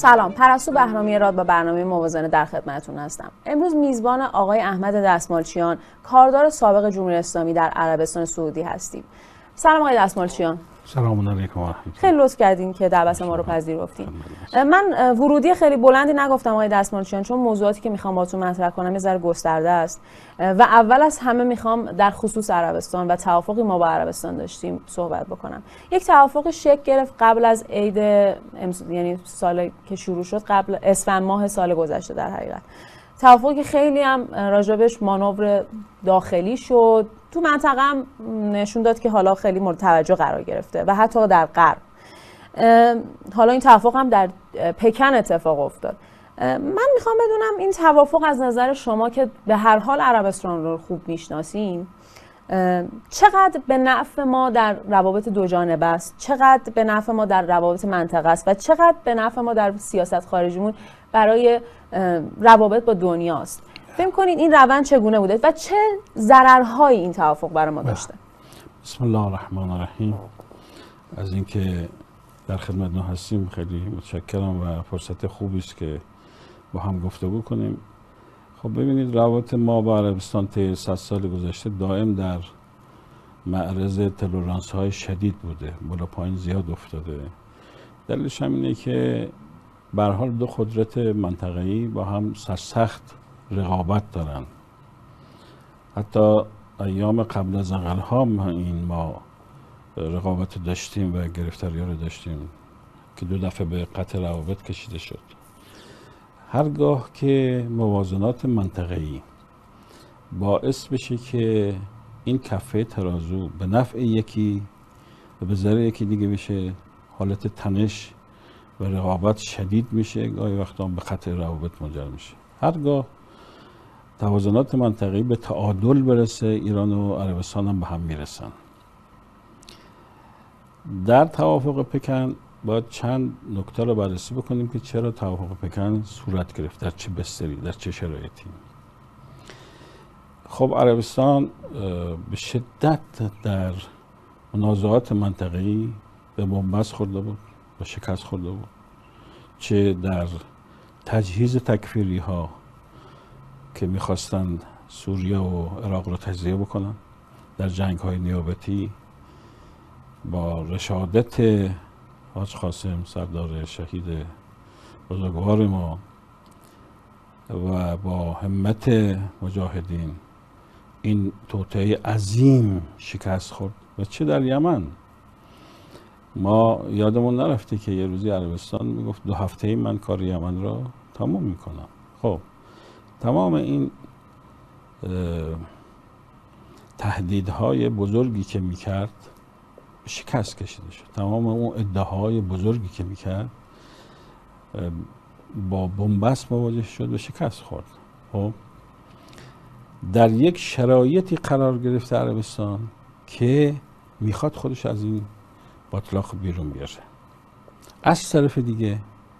سلام، پرستو بهرامی راد با برنامه موازنه در خدمتتون هستم. امروز میزبان آقای احمد دستمالچیان، کاردار سابق جمهوری اسلامی در عربستان سعودی هستیم. سلام آقای دستمالچیان. سلام علیکم و رحمت الله. خیلی لطف کردین که دعوت ما رو پذیرفتین. من ورودی خیلی بلندی نگفتم آقای دستمالچیان، چون موضوعاتی که میخوام باهاتون مطرح کنم یه ذره گسترده است و اول از همه میخوام در خصوص عربستان و توافقی ما با عربستان داشتیم صحبت بکنم. یک توافق شکل گرفت قبل از عید یعنی سال که شروع شد، قبل اسفند ماه سال گذشته. در حقیقت توافقی که خیلی هم راجبش مانور داخلی شد، تو منطقه هم نشون داد که حالا خیلی مورد توجه قرار گرفته و حتی در غرب. حالا این توافق هم در پکن اتفاق افتاد. من میخوام بدونم این توافق از نظر شما که به هر حال عربستان رو خوب میشناسین، چقدر به نفع ما در روابط دو جانبه است، چقدر به نفع ما در روابط منطقه است و چقدر به نفع ما در سیاست خارجیمون برای روابط با دنیاست. فکر کنید این روند چگونه بوده و چه ضررهایی این توافق برای ما داشته؟ بسم الله الرحمن الرحیم. از اینکه در خدمت ما هستیم خیلی متشکرم و فرصت خوبی است که با هم گفتگو کنیم. خب ببینید، روابط ما با عربستان طی 100 سال گذشته دائم در معرض تلورانس‌های شدید بوده، بالا پایین زیاد افتاده. دلیلش هم اینه که به هر حال دو قدرت منطقه‌ای با هم سرسخت رقابت دارن. حتی ایام قبل از انقلاب ما رقابت داشتیم و گرفتاری‌ها رو داشتیم که 2 دفعه به قطع روابط کشیده شد. هرگاه که موازنات منطقه‌ای باعث بشه که این کفه ترازو به نفع یکی و به ضرر یکی دیگه بشه، حالت تنش و رقابت شدید میشه، گاهی وقتا به قطع روابط منجر میشه. هرگاه توازنات منطقه‌ای به تعادل برسه، ایران و عربستان هم به هم میرسن. در توافق پکن باید چند نکته رو بررسی بکنیم که چرا توافق پکن صورت گرفت، در چه بستری، در چه شرایطی. خب عربستان به شدت در منازعات منطقه‌ای به بنبست خورده بود و شکست خورده بود، چه در تجهیز تکفیری ها که میخواستند سوریه و عراق رو تجزیه بکنن، در جنگ های نیابتی با رشادت حاج قاسم سردار شهید بزرگوار ما و با همت مجاهدین این توطئه عظیم شکست خورد. و چه در یمن، ما یادمون نرفته که یه روزی عربستان میگفت 2 هفته من کار یمن را تمام میکنم. خب تمام این تهدیدهای بزرگی که میکرد شکست کشیده شد. تمام اون ادعاهای بزرگی که میکرد با بنبست مواجه شد و شکست خورد. خب در یک شرایطی قرار گرفته عربستان که میخواد خودش از این باطلاق بیرون بیاره. از طرف دیگه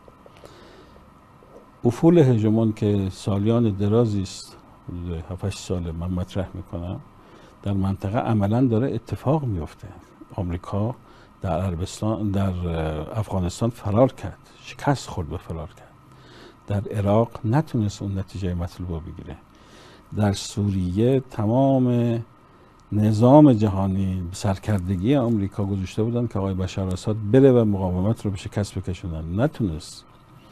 افول هژمون که سالیان درازی است، 7-8 ساله من مطرح میکنم، در منطقه عملا داره اتفاق میفته. آمریکا در عربستان، در افغانستان فرار کرد، شکست خورد و فرار کرد. در عراق نتونست اون نتیجه مطلوب رو بگیره. در سوریه تمام نظام جهانی سرکردگی آمریکا گذاشته بودن که آقای بشار اسد بره و مقاومت رو به شکست بکشونن، نتونست.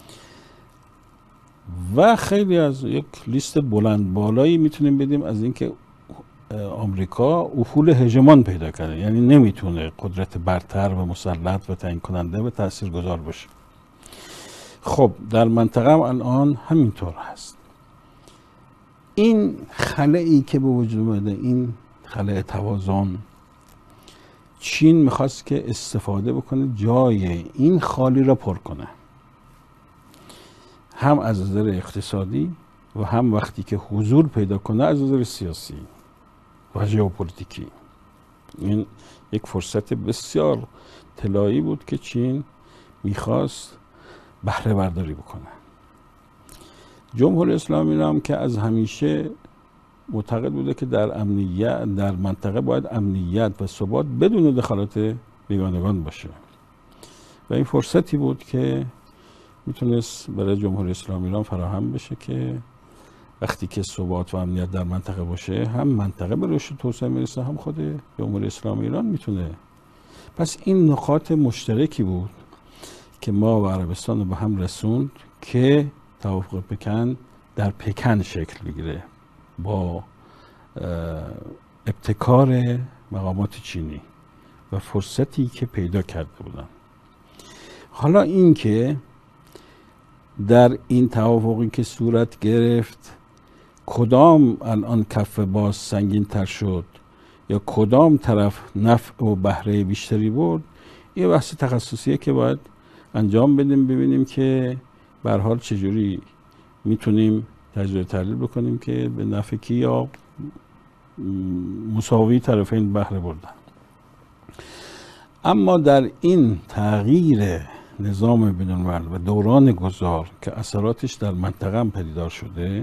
و خیلی از یک لیست بلند بالایی میتونیم بدیم از اینکه آمریکا افول هژمون پیدا کرده، یعنی نمیتونه قدرت برتر و مسلط و تعیین کننده و تاثیرگذار باشه. خب در منطقه هم الان همینطور هست. این خلایی که به وجود اومده، این خلأ توازن، چین میخواست که استفاده بکنه جای این خالی را پر کنه، هم از نظر اقتصادی و هم وقتی که حضور پیدا کنه از نظر سیاسی و ژئوپلیتیکی. این یک فرصت بسیار طلایی بود که چین میخواست بهره برداری بکنه. جمهوری اسلامی هم که از همیشه معتقد بوده که در امنیت در منطقه باید امنیت و ثبات بدون دخالت بیگانگان باشه و این فرصتی بود که میتونست برای جمهوری اسلامی ایران فراهم بشه که وقتی که ثبات و امنیت در منطقه باشه، هم منطقه به رشد و توسعه میرسه، هم خود جمهوری اسلامی ایران میتونه. پس این نقاط مشترکی بود که ما و عربستان رو به هم رسوند که توافق پکن در پکن شکل بگیره با ابتکار مقامات چینی و فرصتی که پیدا کرده بودن. حالا این که در این توافقی که صورت گرفت کدام الان کف باز سنگین تر شد یا کدام طرف نفع و بهره بیشتری برد، یه بحث تخصصیه که باید انجام بدیم، ببینیم که به هر حال چجوری میتونیم تجزیه تحلیل بکنیم که به نفع کی یا مساوی طرفین بهره بردن. اما در این تغییر نظام بین‌الملل و دوران گذار که اثراتش در منطقه هم پدیدار شده،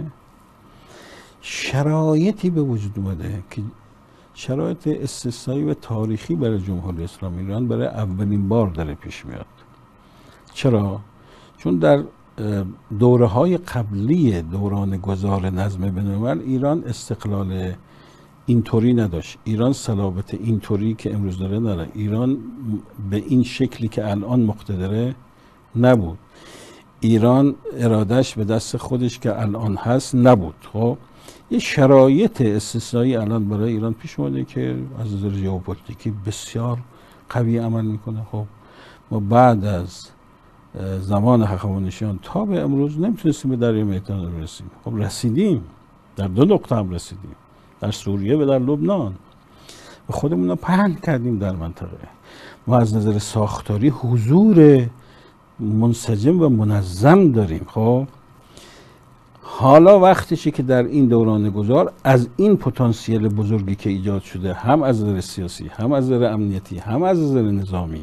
شرایطی به وجود اومده که شرایط استثنایی و تاریخی برای جمهوری اسلامی ایران برای اولین بار داره پیش میاد. چرا؟ چون در دوره‌های قبلی دوران گذار نظم بین‌الملل ایران استقلال اینطوری نداشت. ایران صلابت اینطوری که امروز داره نداره. ایران به این شکلی که الان مقتدره نبود. ایران ارادش به دست خودش که الان هست نبود. خب یه شرایط استثنایی الان برای ایران پیش اومده که از نظر ژئوپلیتیکی بسیار قوی عمل میکنه. خب ما بعد از زمان هخامنشیان تا به امروز نمیتونستیم به دریای مدیترانه برسیم. خب رسیدیم، در 2 نقطه هم رسیدیم، در سوریه و در لبنان، و خودمون رو پهن کردیم در منطقه. ما از نظر ساختاری حضور منسجم و منظم داریم. خب حالا وقتشه که در این دوران گذار از این پتانسیل بزرگی که ایجاد شده، هم از نظر سیاسی، هم از نظر امنیتی، هم از نظر نظامی،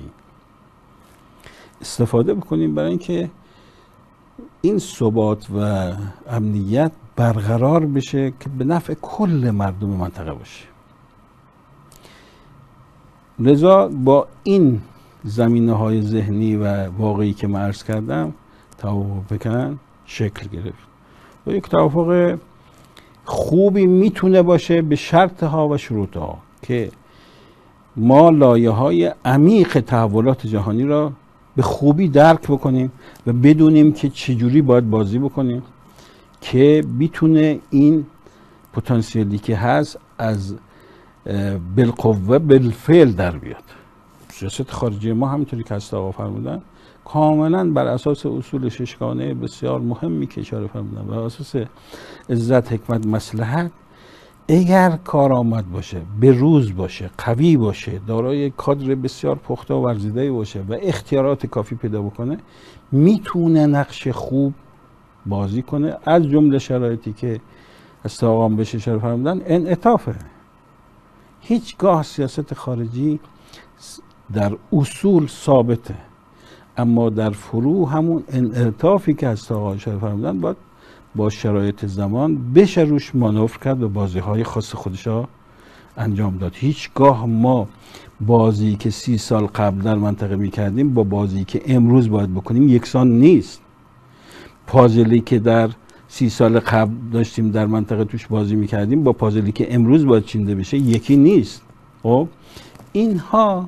استفاده بکنیم برای اینکه این ثبات و امنیت برقرار بشه که به نفع کل مردم منطقه باشه. لذا با این زمینه‌های ذهنی و واقعی که من عرض کردم توافق پکن شکل گرفت و یک توافق خوبی میتونه باشه به شرطها و شروطها که ما لایه‌های عمیق تحولات جهانی را به خوبی درک بکنیم و بدونیم که چجوری باید بازی بکنیم که بتونه این پتانسیلی که هست از بالقوه بالفعل در بیاد. سیاست خارجی ما همینطوری که هست آقا فرمودن کاملا بر اساس اصول ششگانه بسیار مهمی که اشاره فرمودن، بر اساس عزت، حکمت، مصلحت، اگر کارآمد باشه، به روز باشه، قوی باشه، دارای کادر بسیار پخته و ورزیده باشه و اختیارات کافی پیدا بکنه، میتونه نقش خوب بازی کنه. از جمله شرایطی که استقام بشه اشاره فرمودن انعطافه. هیچگاه سیاست خارجی در اصول ثابته، اما در فروع همون انعطافی که از آقا اشاره فرمودن باید با شرایط زمان بشه روش مانور کرد و بازی‌های خاص خودشا انجام داد. هیچگاه ما بازی که 30 سال قبل در منطقه می‌کردیم با بازی که امروز باید بکنیم یکسان نیست. پازلی که در 30 سال قبل داشتیم در منطقه توش بازی می‌کردیم با پازلی که امروز باید چینده بشه یکی نیست. خب اینها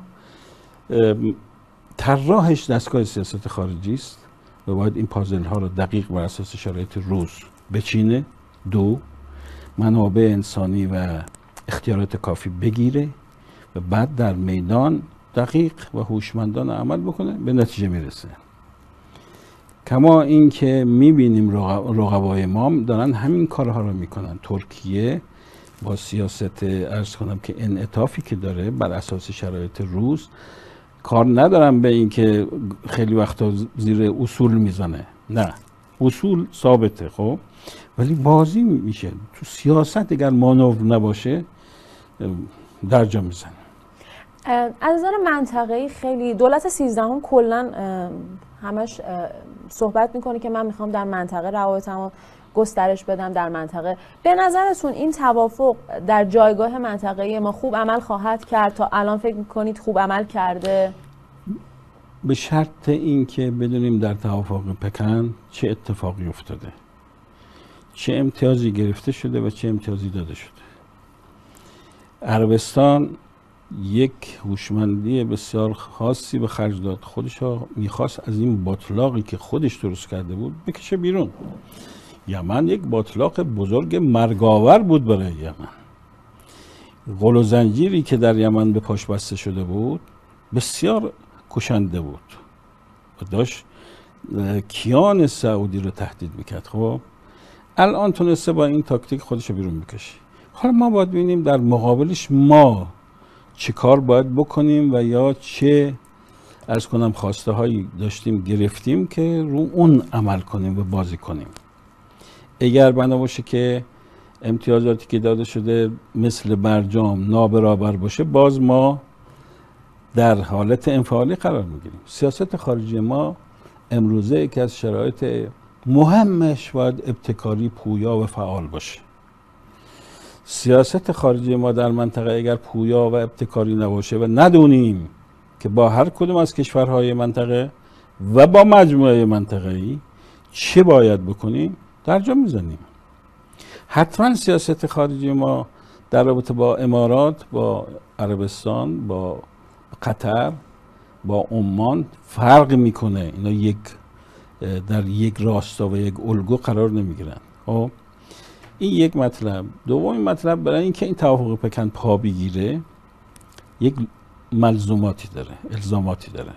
طراحش دستگاه سیاست خارجی است و باید این پازل ها رو دقیق بر اساس شرایط روز بچینه. 2 منابع انسانی و اختیارات کافی بگیره و بعد در میدان دقیق و هوشمندانه عمل بکنه، به نتیجه میرسه. کما این که میبینیم رقبای ما دارن همین کارها رو میکنن. ترکیه با سیاست عرض کنم که انعطافی که داره بر اساس شرایط روز، کار ندارم به این که خیلی وقتا زیر اصول میزنه، نه، اصول ثابته. خب ولی بازی میشه تو سیاست، اگر مانور نباشه در جا میزنه. از نظر منطقه‌ای خیلی دولت 13 کلا همش صحبت میکنه که من میخوام در منطقه روابطمو گسترش بدم در منطقه. به نظرتون این توافق در جایگاه منطقه‌ای ما خوب عمل خواهد کرد؟ تا الان فکر میکنید خوب عمل کرده؟ به شرط این که بدونیم در توافق پکن چه اتفاقی افتاده، چه امتیازی گرفته شده و چه امتیازی داده شده. عربستان یک هوشمندی بسیار خاصی به خرج داد، خودش میخواست از این باتلاقی که خودش درست کرده بود بکشه بیرون. یمن یک باتلاق بزرگ مرگاور بود برای یمن. غل و زنجیری که در یمن به پاش بسته شده بود بسیار کشنده بود و داشت کیان سعودی رو تهدید میکرد. خب الان تونسته با این تاکتیک خودش رو بیرون بکشه. حالا ما باید ببینیم در مقابلش ما چه کار باید بکنیم و یا چه عرض کنم خواسته هایی داشتیم گرفتیم که رو اون عمل کنیم و بازی کنیم. اگر بنا باشه که امتیازاتی که داده شده مثل برجام نابرابر باشه، باز ما در حالت انفعالی قرار میگیریم. سیاست خارجی ما امروزه یکی از شرایط مهمش باید ابتکاری، پویا و فعال باشه. سیاست خارجی ما در منطقه اگر پویا و ابتکاری نباشه و ندونیم که با هر کدوم از کشورهای منطقه و با مجموعه منطقه‌ای چه باید بکنیم، در جا میزنیم. حتما سیاست خارجی ما در رابطه با امارات، با عربستان، با قطر، با عمان فرق میکنه. اینا در یک راستا و یک الگو قرار نمیگیرن. خب این یک مطلب. دومین مطلب، برای اینکه این توافق پکن پا بگیره یک ملزوماتی داره، الزاماتی داره.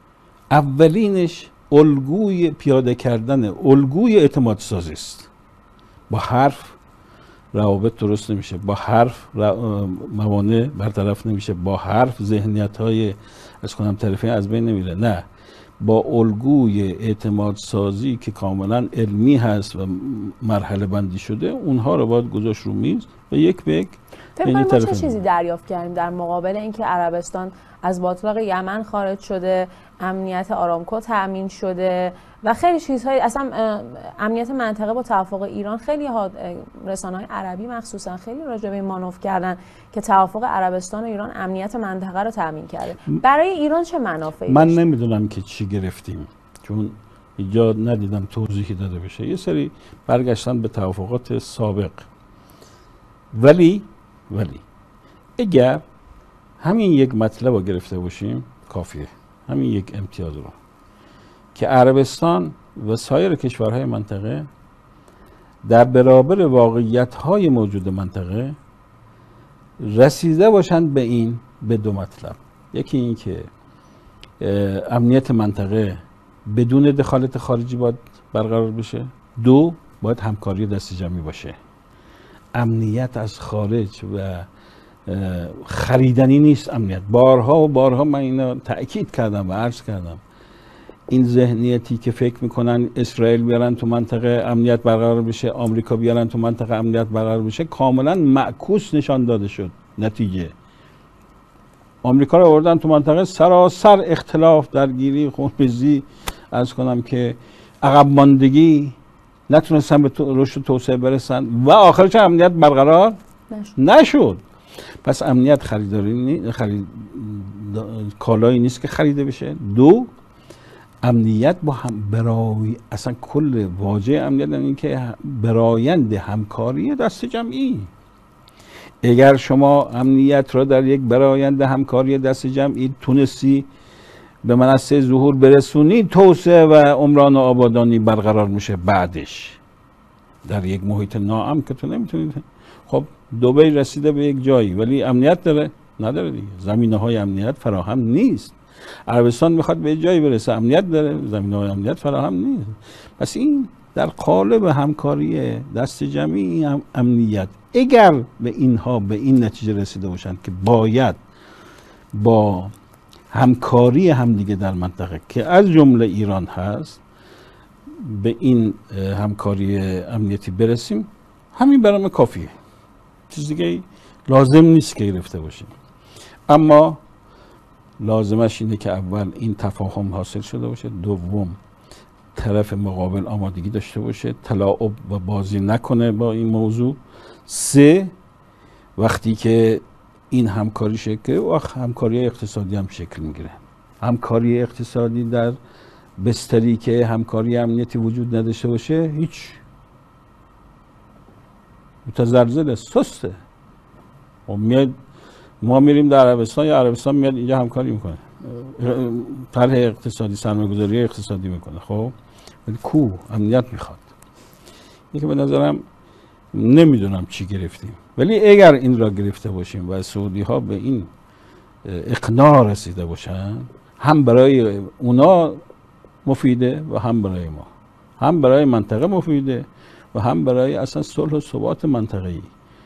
اولینش الگوی پیاده کردن الگوی اعتماد سازی است. با حرف روابط درست نمیشه، با حرف موانع برطرف نمیشه، با حرف ذهنیت‌های از کنم طرفین از بین نمیره. نه، با الگوی اعتماد سازی که کاملا علمی هست و مرحله بندی شده، اونها رو باید گذاشت رو میز و یک به یک ما چه چیزی دریافت کردیم در مقابل اینکه عربستان از باتلاق یمن خارج شده، امنیت آرامکو تأمین شده و خیلی چیزهای، اصلا امنیت منطقه با توافق ایران. خیلی رسانه‌های عربی مخصوصا خیلی راجع به این مانور کردن که توافق عربستان و ایران امنیت منطقه رو تأمین کرده. برای ایران چه منافعی من داشت؟ نمیدونم که چی گرفتیم، چون اینجا ندیدم توضیحی داده بشه. یه سری برگشتن به توافقات سابق. ولی اگر همین یک مطلب رو گرفته باشیم کافیه، همین یک امتیاز رو، که عربستان و سایر کشورهای منطقه در برابر واقعیت‌های موجود منطقه رسیده باشند به دو مطلب. یکی این که امنیت منطقه بدون دخالت خارجی باید برقرار بشه. دو، باید همکاری دست جمعی باشه. امنیت از خارج و خریدنی نیست. امنیت بارها و بارها من اینا تأکید کردم و عرض کردم. این ذهنیتی که فکر میکنن اسرائیل بیارن تو منطقه امنیت برقرار بشه، آمریکا بیارن تو منطقه امنیت برقرار بشه، کاملا معکوس نشان داده شد. نتیجه آمریکا رو آوردن تو منطقه، سراسر اختلاف، درگیری، خونریزی، عرض کنم که عقب ماندگی، نتونستن به رشد و توسعه برسن و آخرش امنیت برقرار نشد. پس امنیت کالایی نیست که خریده بشه. دو، امنیت با هم اصلا کل واژه امنیت این که برایند همکاری دست جمعی. اگر شما امنیت را در یک برایند همکاری دست جمعی تونستی به منصه ظهور برسونی، توسعه و عمران و آبادانی برقرار میشه. بعدش در یک محیط ناامن که تو نمیتونید. خب دبی رسیده به یک جایی ولی امنیت داره؟ نداره دیگه. زمینه‌های امنیت فراهم نیست. عربستان میخواد به جایی برسه، امنیت داره، زمینه‌های امنیت فراهم نیست. پس این در قالب همکاری دست جمعی امنیت، اگر به این نتیجه رسیده باشند که باید با همکاری همدیگه در منطقه که از جمله ایران هست به این همکاری امنیتی برسیم، همین برام کافیه. چیز دیگه لازم نیست که گرفته باشیم. اما لازمش اینه که اول این تفاهم حاصل شده باشه. دوم، طرف مقابل آمادگی داشته باشه، تلاعب و بازی نکنه با این موضوع. سه، وقتی که این همکاری شکل، وقت همکاری اقتصادی هم شکل میگیره. همکاری اقتصادی در بستری که همکاری امنیتی وجود نداشته باشه هیچ متزلزل سسته. میاد ما میریم در عربستان یا عربستان میاد اینجا همکاری میکنه، طرح اقتصادی سرمایه‌گذاری اقتصادی میکنه. خب ولی کو امنیت میخواد. این که به نظرم نمیدونم چی گرفتیم، ولی اگر این را گرفته باشیم و سعودی ها به این اقناع رسیده باشن، هم برای اونا مفیده و هم برای ما، هم برای منطقه مفیده و هم برای اصلا صلح و ثبات منطقه‌ای.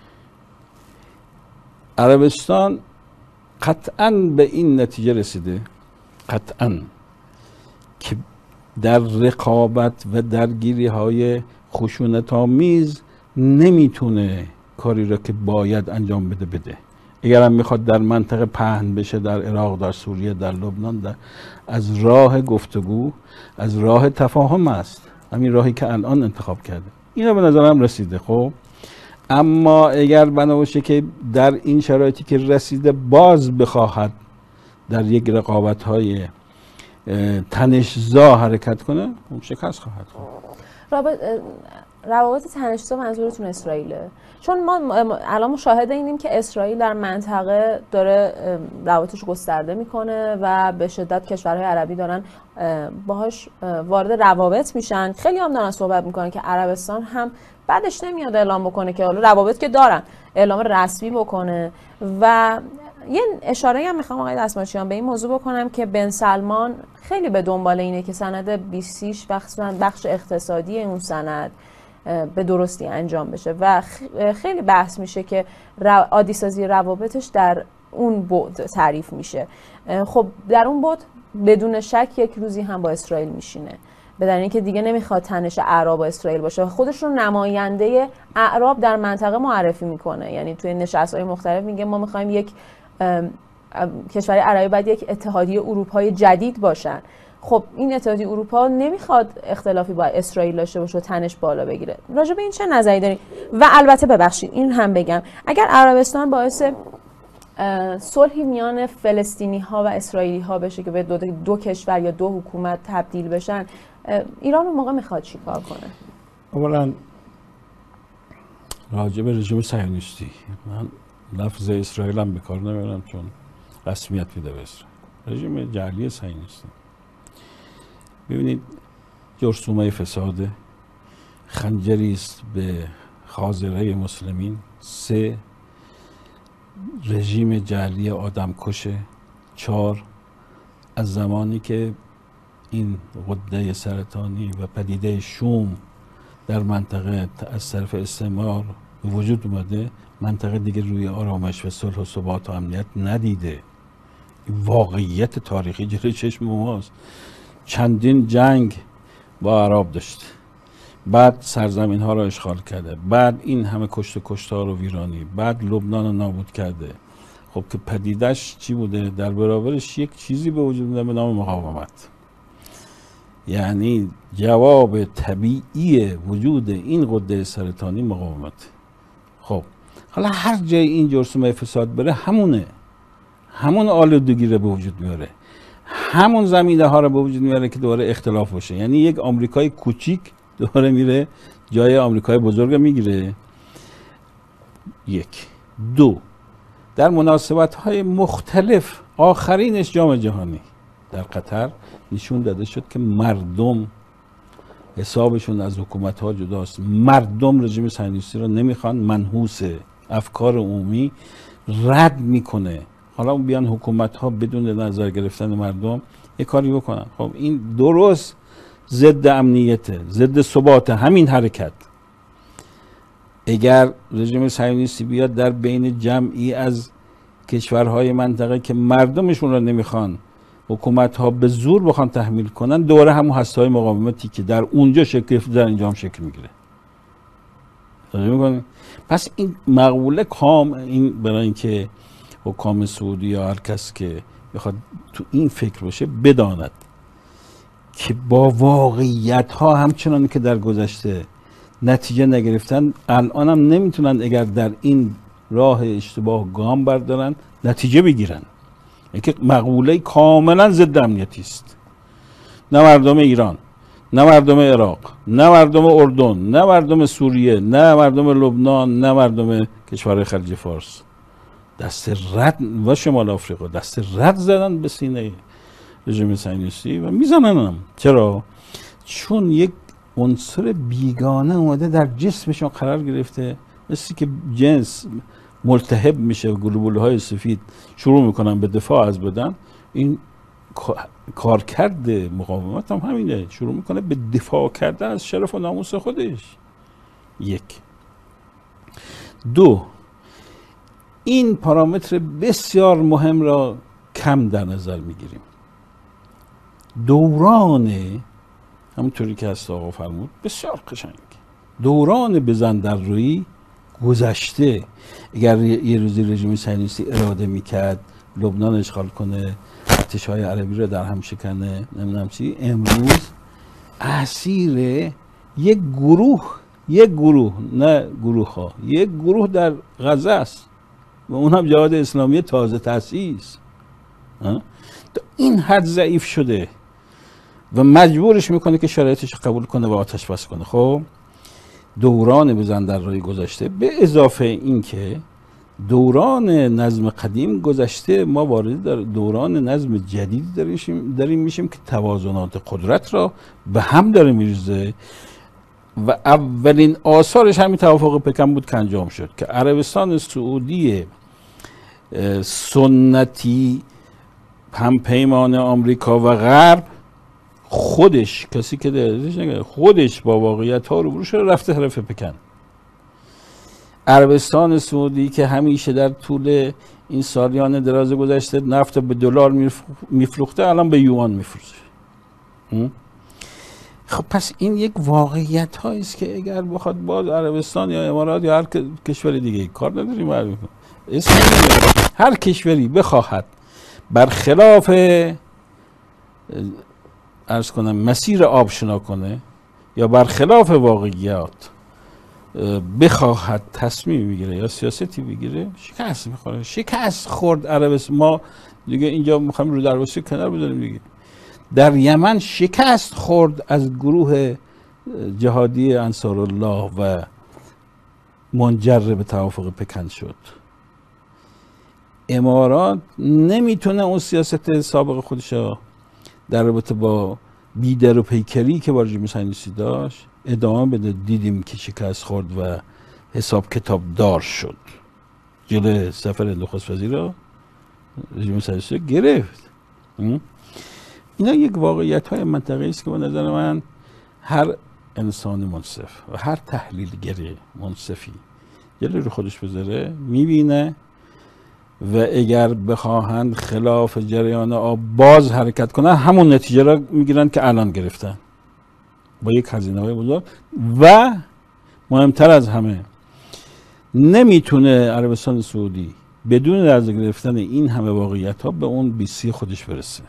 عربستان قطعاً به این نتیجه رسیده، قطعاً، که در رقابت و درگیری های خشونت‌آمیز نمیتونه کاری را که باید انجام بده. اگر هم میخواد در منطقه پهن بشه، در عراق، در سوریه، در لبنان، از راه گفتگو، از راه تفاهم است، همین راهی که الان انتخاب کرده. اینا به نظرم رسیده. خب اما اگر بناباشه که در این شرایطی که رسیده باز بخواهد در یک رقابت‌های تنش‌زا حرکت کنه، شکست خواهد خورد. روابط تنش‌زا منظورتون اسرائیله؟ چون ما الان شاهد اینیم که اسرائیل در منطقه داره روابطش گسترده میکنه و به شدت کشورهای عربی دارن باهاش وارد روابط میشن. خیلی هم دارن صحبت میکنن که عربستان هم بعدش نمیاد اعلام بکنه که حالا روابط که دارن اعلام رسمی بکنه. و یه اشاره هم میخوام آقای دستماچیان به این موضوع بکنم که بن سلمان خیلی به دنبال اینه که سند 26 بخش اقتصادی اون سند به درستی انجام بشه و خیلی بحث میشه که عادی سازی روابطش در اون بعد تعریف میشه. خب در اون بعد بدون شک یک روزی هم با اسرائیل میشینه، به دلیل اینکه دیگه نمیخواد تنش اعراب با اسرائیل باشه و خودش رو نماینده اعراب در منطقه معرفی میکنه. یعنی توی نشست‌های مختلف میگه ما میخوایم یک کشورهای عربی باید یک اتحادیه اروپایی جدید باشن. خب این اتحادیه اروپا نمیخواد اختلافی با اسرائیل داشته باشه و تنش بالا بگیره. راجع به این چه نظری دارین؟ و البته ببخشید این هم بگم، اگر عربستان باعث صلحی میان فلسطینی ها و اسرائیلی ها بشه که به دو کشور یا دو حکومت تبدیل بشن، ایران اون موقع میخواد چی کار کنه؟ اولا راجع به رژیم صهیونیستی، من لفظ اسرائیل هم به کار نمیبرم چون رسمیت میده به اسرائیل. رژیم جعلی صهیونیستی، ببینید، جرثومه فساده، خنجری است به خاضره مسلمین. 3 رژیم جعلی آدمکشه. 4 از زمانی که این غده سرطانی و پدیده شوم در منطقه از طرف استعمار به وجود اومده، منطقه دیگه روی آرامش و صلح و ثبات و امنیت ندیده. واقعیت تاریخی جلوی چشم ماست. چندین جنگ با عرب داشته، بعد سرزمین ها را اشغال کرده، بعد این همه کشت و کشتار و ویرانی، بعد لبنان رو نابود کرده. خب که پدیدش چی بوده؟ در برابرش یک چیزی به وجود اومده به نام مقاومت. یعنی جواب طبیعی وجود این غده سرطانی مقاومت. خب حالا هر جای این جرثومه فساد بره همون آلودگی رو به وجود میاره، همون زمینه ها رو به وجود میاره که دوباره اختلاف باشه. یعنی یک آمریکای کوچیک دوباره میره جای آمریکای بزرگ میگیره. 1. 2. در مناسبت های مختلف، آخرینش جام جهانی در قطر، نشون داده شد که مردم حسابشون از حکومت ها جداست. مردم رژیم صهیونیستی رو نمیخوان، منحوس افکار عمومی رد میکنه. حالا اون بیان حکومت ها بدون نظر گرفتن مردم یک کاری بکنن. خب این درست ضد امنیته، ضد ثبات همین حرکت. اگر رژیم صهیونیستی بیاد در بین جمعی از کشورهای منطقه که مردمشون رو نمیخوان، حکومت ها به زور بخوان تحمیل کنن، دوباره همون هسته‌های مقاومتی که در اونجا شکل گرفته در اینجا هم شکل میگیره. پس این مقوله این برای اینکه حکام سعودی یا هر کس که بخواد تو این فکر باشه بداند که با واقعیت ها همچنان که در گذشته نتیجه نگرفتن، الان هم نمیتونن اگر در این راه اشتباه گام بردارن نتیجه بگیرن. که مقوله کاملا ضد امنیتی است. نه مردم ایران، نه مردم عراق، نه مردم اردن، نه مردم سوریه، نه مردم لبنان، نه مردم کشورهای خلیج فارس دست رد و شمال آفریقا دست رد زدن به سینه رژیم صهیونیستی و میزنن هم. چرا؟ چون یک عنصر بیگانه اومده در جسمشون قرار گرفته، مثل که جنس ملتهب میشه و گلوبولهای سفید شروع میکنن به دفاع از بدن. این کارکرد مقاومت هم همینه، شروع میکنه به دفاع کردن از شرف و ناموس خودش. یک. دو، این پارامتر بسیار مهم را کم در نظر میگیریم. دوران، همونطوری که هست آقا فرمود بسیار قشنگ، دوران بزندررویی گذشته. اگر یه روزی رژیم صهیونیستی اراده میکرد لبنان اشغال کنه، ارتش‌های عربی رو در هم شکنه، نمیدونم چی، امروز اسیر یک گروه نه گروه ها، یک گروه در غزه است و اون هم جهاد اسلامی تازه تأسیس. تا این حد ضعیف شده و مجبورش میکنه که شرایطش قبول کنه و آتش بس کنه. خب دوران بزندررویی گذشته، به اضافه این که دوران نظم قدیم گذشته، ما وارد در دوران نظم جدیدی داریم میشیم که توازنات قدرت را به هم داره میریزه و اولین آثارش همین توافق پکن بود که انجام شد که عربستان سعودی سنتی همپیمان آمریکا و غرب خودش، کسی که درزش نگه، خودش با واقعیت ها روبرو شده، رفته طرف پکن. عربستان سعودی که همیشه در طول این سالیان دراز گذشته نفت به دلار میفروخته، الان به یوان میفروشه. خب پس این یک واقعیت هایی است که اگر بخواد باز عربستان یا امارات یا هر کشور دیگه، کار نداریم هر کشوری بخواهد برخلاف عرض کنم مسیر آب شنا کنه یا برخلاف واقعیات بخواهد تصمیم بگیره یا سیاستی بگیره، شکست میخوره. شکست خورد عربستان. ما دیگه اینجا میخوایم رو درواسی کنار بذاریم دیگه. در یمن شکست خورد از گروه جهادی انصارالله و منجر به توافق پکن شد. امارات نمیتونه اون سیاست سابق خودش در رابطه با بیدر و پیکری که با رژیم صهیونیستی داشت ادامه بده. دیدیم که شکست خورد و حساب کتاب دار شد. جلوی سفر نخست وزیر را رژیم صهیونیستی گرفت. اینا یک واقعیت های منطقه‌ای است که به نظر من هر انسان منصف و هر تحلیلگر منصفی جلوی رو خودش بذاره میبینه و اگر بخواهند خلاف جریان آب باز حرکت کنن همون نتیجه را میگیرن که الان گرفتن با یک هزینه‌های بزرگ. و مهمتر از همه نمیتونه عربستان سعودی بدون درز گرفتن این همه واقعیت ها به اون بیسی خودش برسه.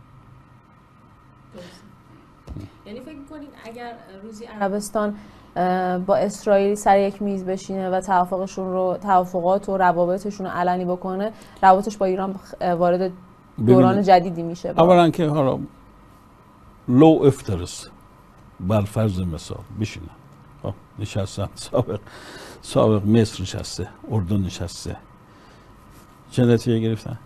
یعنی فکر می‌کنید اگر روزی عربستان با اسرائیل سر یک میز بشینه و توافقات و روابطشون رو علنی بکنه، روابطش با ایران وارد دوران جدیدی میشه؟ اولا که حالا لو افترس بر فرض مثال بشینه نشستن، سابق مصر نشسته، اردن نشسته، چه نتیجه گرفتن؟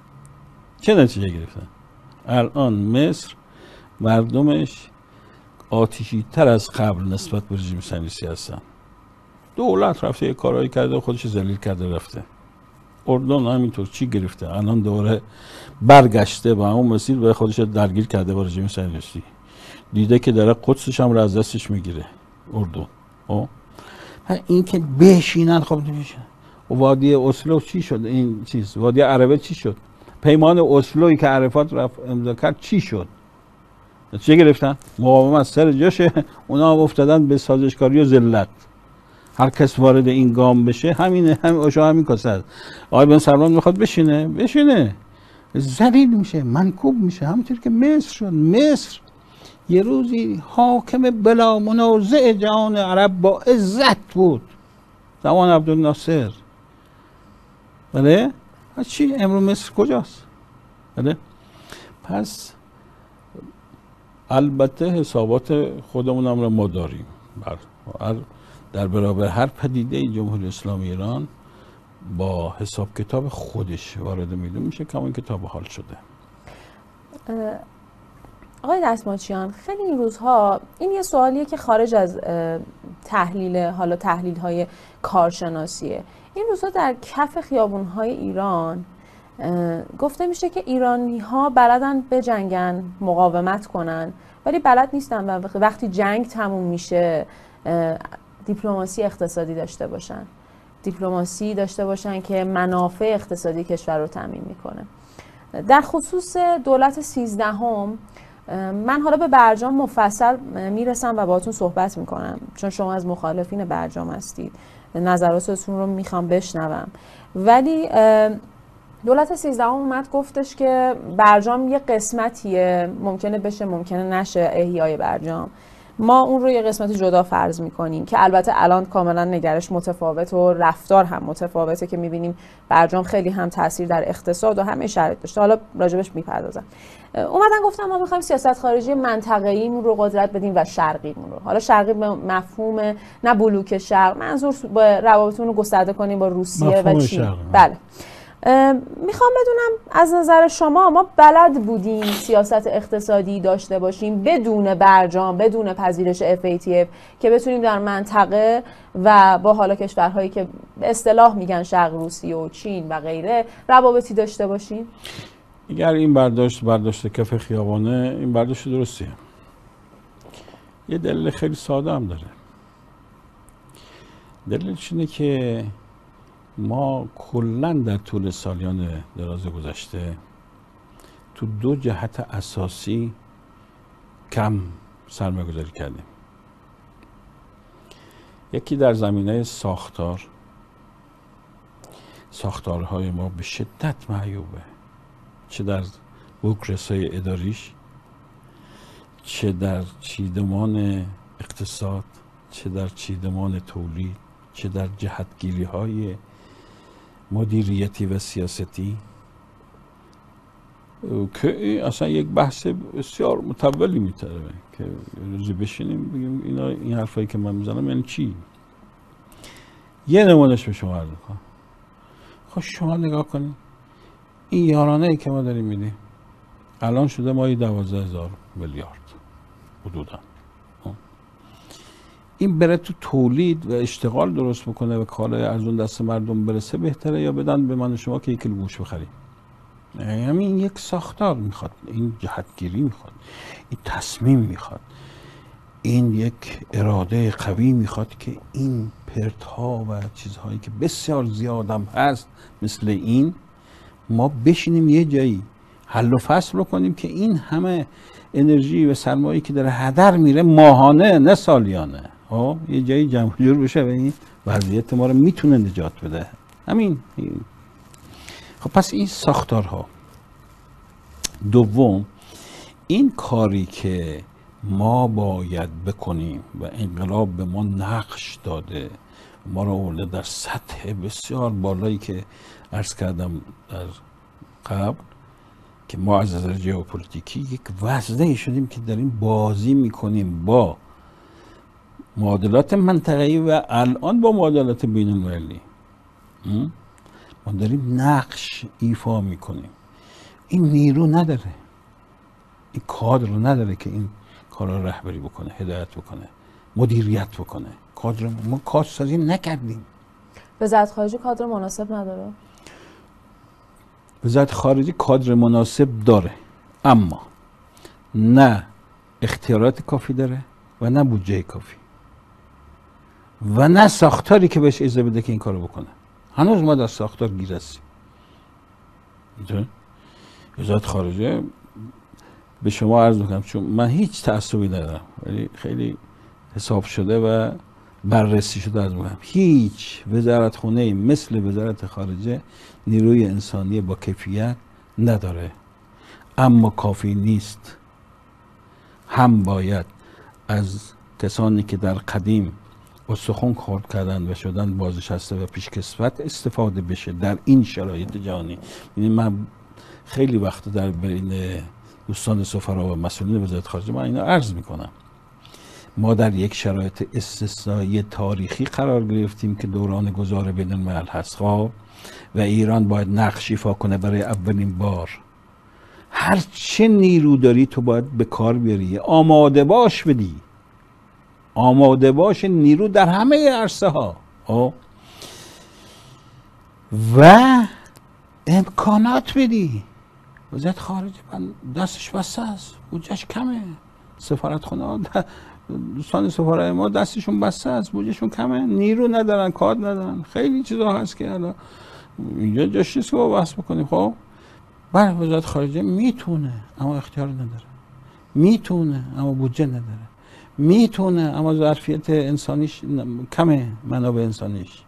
الان مصر مردمش آتشی تر از قبل نسبت به رژیم صهیونیستی هستن. دولت رفته یه کارهایی کرده خودش ذلیل کرده رفته. اردن همینطور چی گرفته، الان دوره برگشته با اون مسیر به خودش درگیر کرده با رژیم صهیونیستی. دیده که داره قدسش هم رو از دستش میگیره اردن. این که بشینن، خب نمیشن. وادی اسلو چی شد؟ این چیز وادی عربه چی شد؟ پیمان اسلویی که عرفات رفت امضا کرد چی شد؟ چه گرفتن؟ مقاومت سر جاشه، اونا هم افتادن به سازشکاری و ذلت. هر کس وارد این گام بشه همین کاسه. آقای بن سلمان میخواد بشینه ذلیل میشه، منکوب میشه، همونطور که مصر شد. مصر یه روزی حاکم بلا منازع جهان عرب با عزت بود زمان عبدالناصر. بله؟ چی؟ امروز مصر کجاست؟ بله؟ پس البته حسابات خودمون هم رو ما داریم. در برابر هر پدیده جمهوری اسلامی ایران با حساب کتاب خودش وارد میدون میشه که همون کتاب حال شده. آقای دستماچیان، خیلی این روزها این یه سوالیه که خارج از تحلیل های کارشناسیه. این روزها در کف خیابون های ایران گفته میشه که ایرانی ها بلدن بجنگن، مقاومت کنن، ولی بلد نیستن و وقتی جنگ تموم میشه دیپلماسی اقتصادی داشته باشن. دیپلماسی داشته باشن که منافع اقتصادی کشور رو تامین میکنه. در خصوص دولت 13 من حالا به برجام مفصل میرسم و باهاتون صحبت میکنم، چون شما از مخالفین برجام هستید، نظراتتون رو میخوام بشنوم. ولی دولت 13 اومد گفتش که برجام یه قسمتیه، ممکنه بشه ممکنه نشه احیای برجام. ما اون رو یه قسمت جدا فرض میکنیم که البته الان کاملا نگرش متفاوت و رفتار هم متفاوته که میبینیم برجام خیلی هم تاثیر در اقتصاد و همه شرایط داشته. حالا راجبش میپردازم. اومدن گفتن ما میخوایم سیاست خارجی منطقه‌ایمون رو قدرت بدیم و شرقیمون رو. حالا شرقی به مفهوم نه بلوک شرق، منظور با روابطمون رو گسترده کنیم با روسیه و چین. بله. میخوام بدونم از نظر شما ما بلد بودیم سیاست اقتصادی داشته باشیم بدون برجام، بدون پذیرش FATF که بتونیم در منطقه و با حالا کشورهایی که به اصطلاح میگن شرق روسیه و چین و غیره روابطی داشته باشیم؟ اگر این برداشت کف خیابانه، این برداشت درستیه. یه دلیل خیلی ساده هم داره. دلیلش اینه که ما کلاً در طول سالیان دراز گذشته تو دو جهت اساسی کم سرمایه‌گذاری کردیم. یکی در زمینه ساختارهای ما به شدت معیوبه، چه در بوروکراسی اداریش، چه در چیدمان اقتصاد، چه در چیدمان تولید، چه در جهتگیری‌های مدیریتی و سیاستی، که اصلا یک بحث بسیار مطولی میتره که روزی بشینیم بگیم این حرفایی که من میزنم یعنی چی. یه نمونهش به شما عرض میکنم. خب شما نگاه کنید این یارانه ای که ما داریم میدیم الان شده مایی 12,000 میلیارد حدودا. این بره تو تولید و اشتغال درست بکنه و کالای ارزون دست مردم برسه بهتره یا بدن به من و شما که 1 کیلو گوشت بخریم؟ همین یک ساختار میخواد، این جهتگیری میخواد، این تصمیم میخواد، این یک اراده قوی میخواد که این پرتها و چیزهایی که بسیار زیادم هست مثل این ما بشینیم یه جایی حل و فصل رو کنیم که این همه انرژی و سرمایه‌ای که داره هدر میره ماهانه نه سالیانه یه جایی جمع جور بشه و این وضعیت ما رو میتونه نجات بده. همین. خب پس این ساختارها. دوم، این کاری که ما باید بکنیم و انقلاب به ما نقش داده، ما رو آورده در سطح بسیار بالایی که عرض کردم در قبل، که ما از نظر ژئوپلیتیکی یک وزنه شدیم که داریم بازی میکنیم با معادلات منطقه‌ای و الان با معادلات بین‌المللی. ما داریم نقش ایفا میکنیم. این نیرو نداره، این کادر رو نداره که این کارا رو رهبری بکنه، هدایت بکنه، مدیریت بکنه. کادر ما کارسازی نکردیم. وزارت خارجه کادر مناسب نداره؟ وزارت خارجه کادر مناسب داره، اما نه اختیارات کافی داره و نه بودجه کافی و نه ساختاری که بهش اجازه بده که این کارو بکنه. هنوز ما در ساختار گیر هستیم. وزارت خارجه به شما عرض میکنم، چون من هیچ تعصبی ندارم ولی خیلی حساب شده و بررسی شده از میکنم، هیچ وزارت خونه مثل وزارت خارجه نیروی انسانی با کیفیت نداره، اما کافی نیست. هم باید از کسانی که در قدیم استخوان خورد کردن و شدن بازنشسته و پیشکسوت استفاده بشه در این شرایط جهانی. یعنی من خیلی وقت در بین دوستان سفرا و مسئولین وزارت خارجه من اینو عرض میکنم. ما در یک شرایط استثنایی تاریخی قرار گرفتیم که دوران گذار بین الملل هست و ایران باید نقش ایفا کنه برای اولین بار. هر چه نیرو داری تو باید به کار بیاری، آماده باش بدی، آماده باش نیرو در همه عرصه ها و امکانات بدی. وزارت خارجه من دستش بسته است، بودجهش کمه، سفارتخونه ها دوستان سفرای ما دستشون بسته است، بودجهشون کمه، نیرو ندارن، کادر ندارن، خیلی چیزا هست که الان اینجا جاش نیست که با بحث بکنیم. خب بله وزارت خارجه میتونه اما اختیار نداره، میتونه اما بودجه نداره، میتونه اما ظرفیت انسانیش کمه، منابع انسانیش.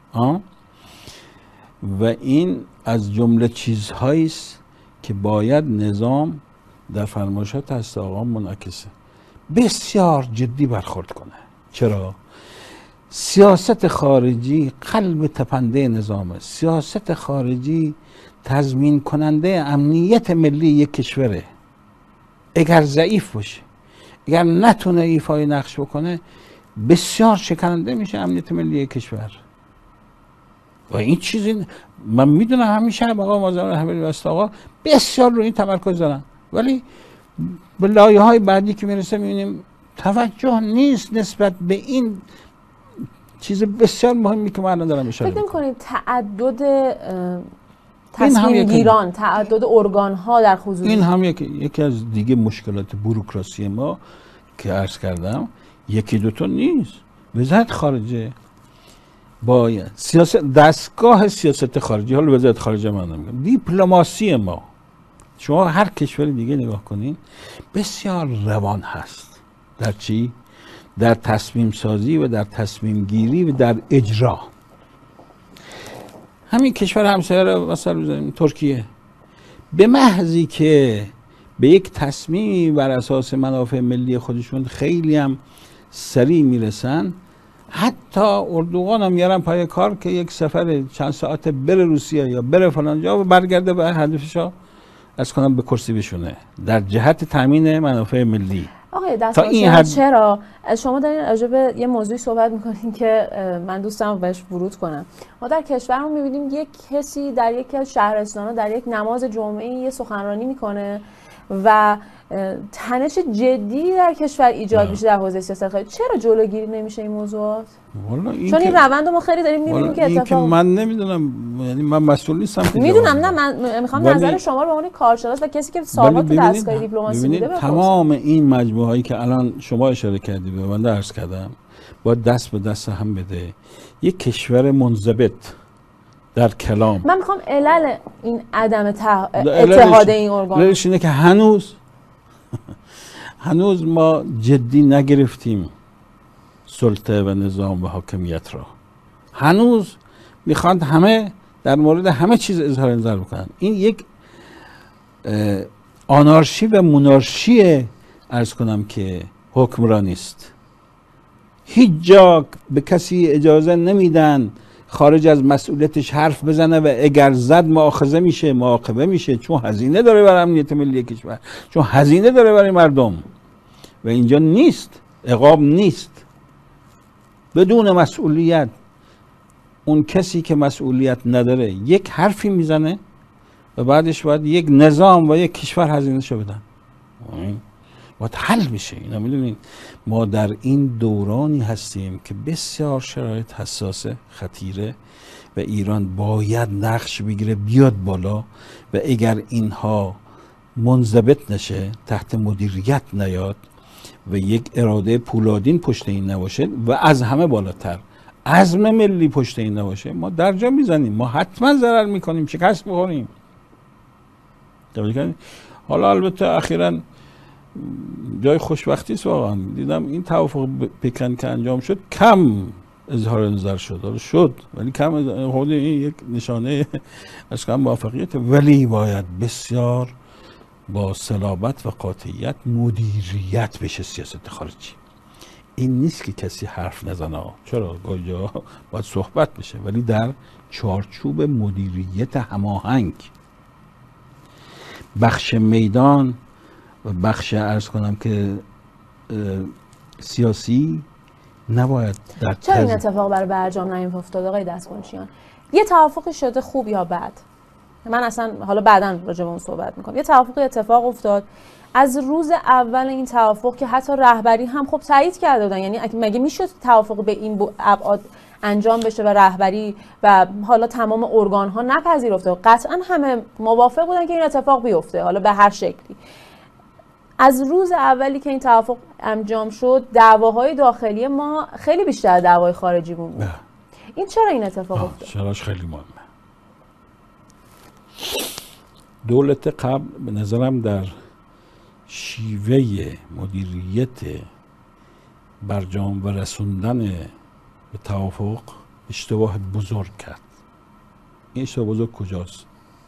و این از جمله چیزهایی است که باید نظام در فرمایشات هست آقا منعکسه، بسیار جدی برخورد کنه. چرا؟ سیاست خارجی قلب تپنده نظامه. سیاست خارجی تضمین کننده امنیت ملی یک کشوره. اگر ضعیف باشه، اگر نتونه ایفای نقش بکنه، بسیار شکننده میشه امنیت ملی یک کشور. و این چیزی من میدونم همیشه آقا مازن رهبری وسط آقا بسیار روی این تمرکز دارن، ولی به لایه های بعدی که میرسه میبینیم توجه نیست نسبت به این چیز بسیار مهمی که ما الان دارم اشاره میکنم. فکر می‌کنید تعدد تصمیم گیران، تعدد ارگان ها در خصوص این هم یکی از دیگه مشکلات بوروکراسی ما که عرض کردم، یکی دوتا نیست. وزارت خارجه باید سیاست، دستگاه سیاست خارجی، حالا وزارت خارجه من نمیگم، دیپلماسی ما، شما هر کشور دیگه نگاه کنین بسیار روان هست. در چی؟ در تصمیم سازی و در تصمیم گیری و در اجرا. همین کشور همسایه رو مثلا بزنیم ترکیه، به محضی که به یک تصمیمی بر اساس منافع ملی خودشون خیلی هم سریع میرسن، حتی اردوغان هم میارن پای کار که یک سفر چند ساعته بره روسیه یا بره فلان جا و برگرده به هدفشو از کنم به کرسی بشونه در جهت تامین منافع ملی. آقای دستمال چرا شما دارین راجع به یه موضوعی صحبت میکنین که من دوستم بهش ورود کنم. ما در کشورمون میبینیم یک کسی در یک از شهرستانا در یک نماز جمعه یه سخنرانی میکنه و تنش جدی در کشور ایجاد میشه در حوزه سیاست خارجی. چرا جلوگیری نمیشه این موضوعات؟ چون این روند ما خیلی داریم میبینیم که اتفاق. این که من نمیدونم، یعنی من مسئول نیستم. میدونم، نه من میخوام نظر شما رو به عنوان کارشناس و کسی که سالها تو دستگاه دیپلماسی بوده بپرسم. تمام این مجموعه هایی که الان شما اشاره کردی به من عرض کردم باید دست به دست هم بده. یک کشور منضبط در کلام. من میخوام علل این عدم اتحاد این ارگان عللش اینه که هنوز ما جدی نگرفتیم سلطه و نظام و حاکمیت را. هنوز میخواند همه در مورد همه چیز اظهار نظر بکنن. این یک آنارشی و مونارشی عرض کنم که حکمرانی است. هیچ جا به کسی اجازه نمیدن خارج از مسئولیتش حرف بزنه و اگر زد مؤاخذه میشه، معاقبه میشه، چون هزینه داره برای امنیت ملی کشور، چون هزینه داره برای مردم. و اینجا نیست، عقاب نیست. بدون مسئولیت اون کسی که مسئولیت نداره یک حرفی میزنه و بعدش باید یک نظام و یک کشور هزینه شو بدن. باید حل بشه. اینا میدونین ما در این دورانی هستیم که بسیار شرایط حساسه، خطیره و ایران باید نقش بگیره، بیاد بالا و اگر اینها منضبط نشه، تحت مدیریت نیاد و یک اراده پولادین پشت این نباشه و از همه بالاتر عزم ملی پشت این نباشه، ما درجا میزنیم، ما حتما ضرر میکنیم، شکست میخوریم. حالا البته اخیراً جای خوشبختی است واقعا. دیدم این توافق پکن که انجام شد کم اظهار نظر شد ولی کم، خود این یک نشانه از کم موفقیت، ولی باید بسیار با صلابت و قاطعیت مدیریت بشه سیاست خارجی. این نیست که کسی حرف نزنه، چرا گاهی باید صحبت بشه ولی در چارچوب مدیریت هماهنگ. بخش میدان و بخش عرض کنم که سیاسی نباید در چرا این اتفاق برای برجام نیفتاد آقای دستمنشیان؟ یه توافقی شده خوب یا بد؟ من اصلا حالا بعداً راجع به اون صحبت میکنم. یه توافقی اتفاق افتاد از روز اول این توافق که حتی رهبری هم خب تایید کرده بودن، یعنی مگه میشد توافق به این ابعاد انجام بشه و رهبری و حالا تمام ارگان ها نپذیرفته؟ قطعا همه موافق بودن که این اتفاق بیفته، حالا به هر شکلی. از روز اولی که این توافق انجام شد دعواهای داخلی ما خیلی بیشتر دعوای خارجی بود. این چرا این اتفاق افتاد؟ چراش خیلی مهمه. دولت قبل به نظرم در شیوه مدیریت برجام و رسوندن به توافق اشتباه بزرگ کرد. این اشتباه بزرگ کجاست؟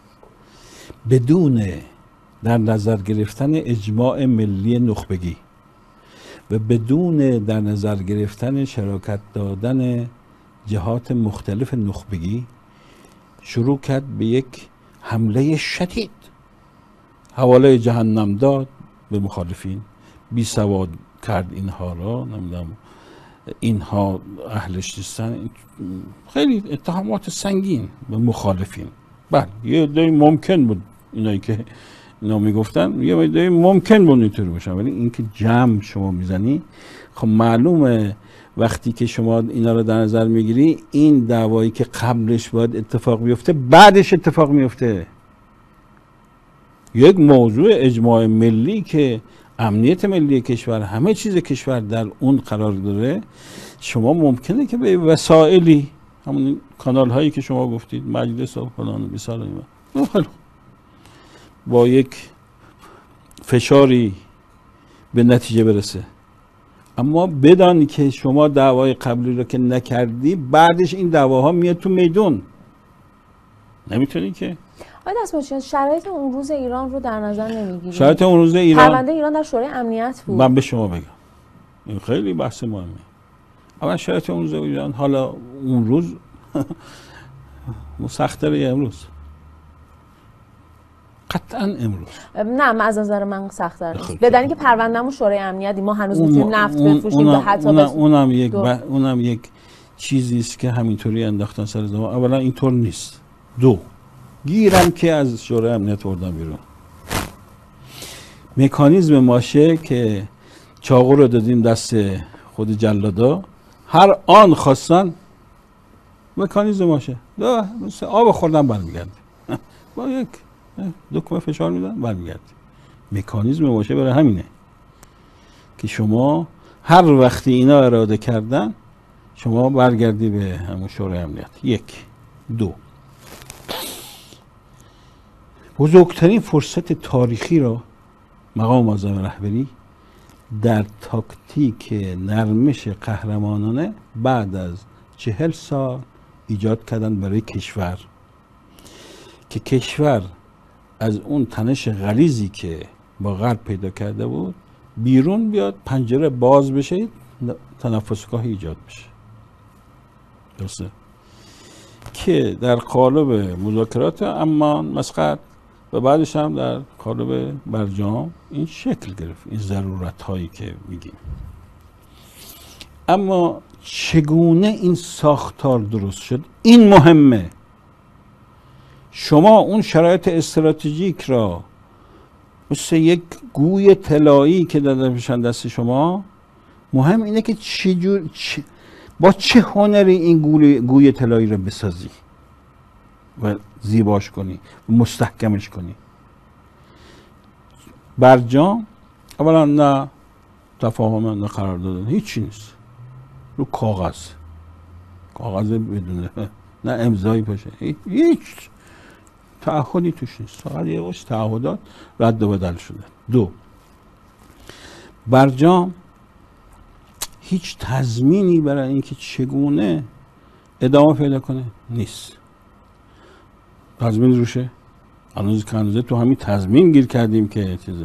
بدون در نظر گرفتن اجماع ملی نخبگی و بدون در نظر گرفتن شراکت دادن جهات مختلف نخبگی شروع کرد به یک حمله شدید، حواله جهنم داد به مخالفین، بی سواد کرد اینها را، نمیدونم اینها اهلش نیستن، خیلی اتهامات سنگین به مخالفین. بله یه عده ممکن بود اینایی که اینا میگفتن، یه عده ممکن بود اینطوری باشن، ولی اینکه جمع شما میزنی، خب معلومه وقتی که شما اینا رو در نظر میگیری این دعوایی که قبلش باید اتفاق بیفته بعدش اتفاق میفته. یک موضوع اجماع ملی که امنیت ملی کشور، همه چیز کشور در اون قرار داره، شما ممکنه که به وسائلی، همون کانال هایی که شما گفتید، مجلس و فلان و بیسار با یک فشاری به نتیجه برسه. اما بدانی که شما دعوای قبلی رو که نکردی بعدش این دعواها میاد تو میدون، نمیتونی که. آقای دستمنشیان شرایط اون روز ایران رو در نظر نمیگیرید؟ شرایط اون روز ایران، پرونده ایران در شورای امنیت بود. من به شما بگم این خیلی بحث مهمه. اما شرایط اون روز ایران، حالا اون روز سخت‌تره امروز، قطعا امروز نه، من از نظر من سخت‌تر نیست. بدانی که پروندهمون شورای امنیتی، ما هنوز میتونیم نفت بفروشیم و حتی اونم یک چیزی است که همینطوری انداختن سر زمان. اولا اینطور نیست. دو، گیرم که از شورای امنیت بردن بیرون. مکانیزم ماشه که چاقو رو دادیم دست خود جلادا، هر آن خواستن مکانیزم ماشه مثل آب خوردن برمیگرده، با یک دکمه فشار میدن برمیگرده. مکانیزم ماشه برای همینه که شما هر وقتی اینا اراده کردن شما برگردی به همون شورای امنیت. یک. دو، بزرگترین فرصت تاریخی را مقام معظم رهبری در تاکتیک نرمش قهرمانانه بعد از 40 سال ایجاد کردن برای کشور، که کشور از اون تنش غلیظی که با غرب پیدا کرده بود بیرون بیاد، پنجره باز بشه، تنفسگاه ایجاد بشه. درسته؟ که در قالب مذاکرات عمان مسقط و بعدش هم در قالب برجام این شکل گرفت، این ضرورت هایی که میگیم. اما چگونه این ساختار درست شد این مهمه. شما اون شرایط استراتژیک را مثل یک گوی طلایی که داده بشن دست شما، مهم اینه که با چه هنری این گوی طلایی را بسازی و زیباش کنی و مستحکمش کنی. برجام اولا نه تفاهم نه قرارداد، هیچی نیست، رو کاغذ بدونه، نه امضایی باشه، هیچ تعهدی توش نیست، فقط یه باش تعهدات رد و بدل شده. دو، برجام هیچ تضمینی برای اینکه چگونه ادامه پیدا کنه نیست. تضمین روشه؟ هنوز تو همین تضمین گیر کردیم که چیزه.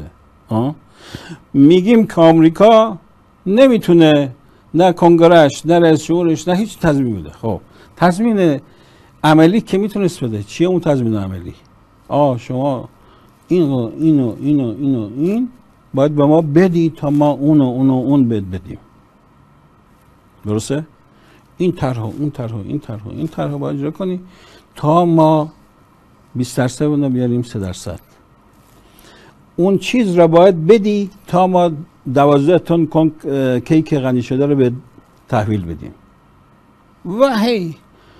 میگیم که آمریکا نمیتونه، نه کنگرهش نه رئیس جمهورش نه هیچ تضمین بده. خب تضمین عملی که میتونست بده چیه اون تضمین عملی؟ شما این باید به ما بدی تا ما اون بدیم. درسته؟ این طرح باید اجرا کنی تا ما 20% اونو بیاریم 3%. اون چیز را باید بدی تا ما 12 تن کیک غنی شده رو به تحویل بدیم. و هی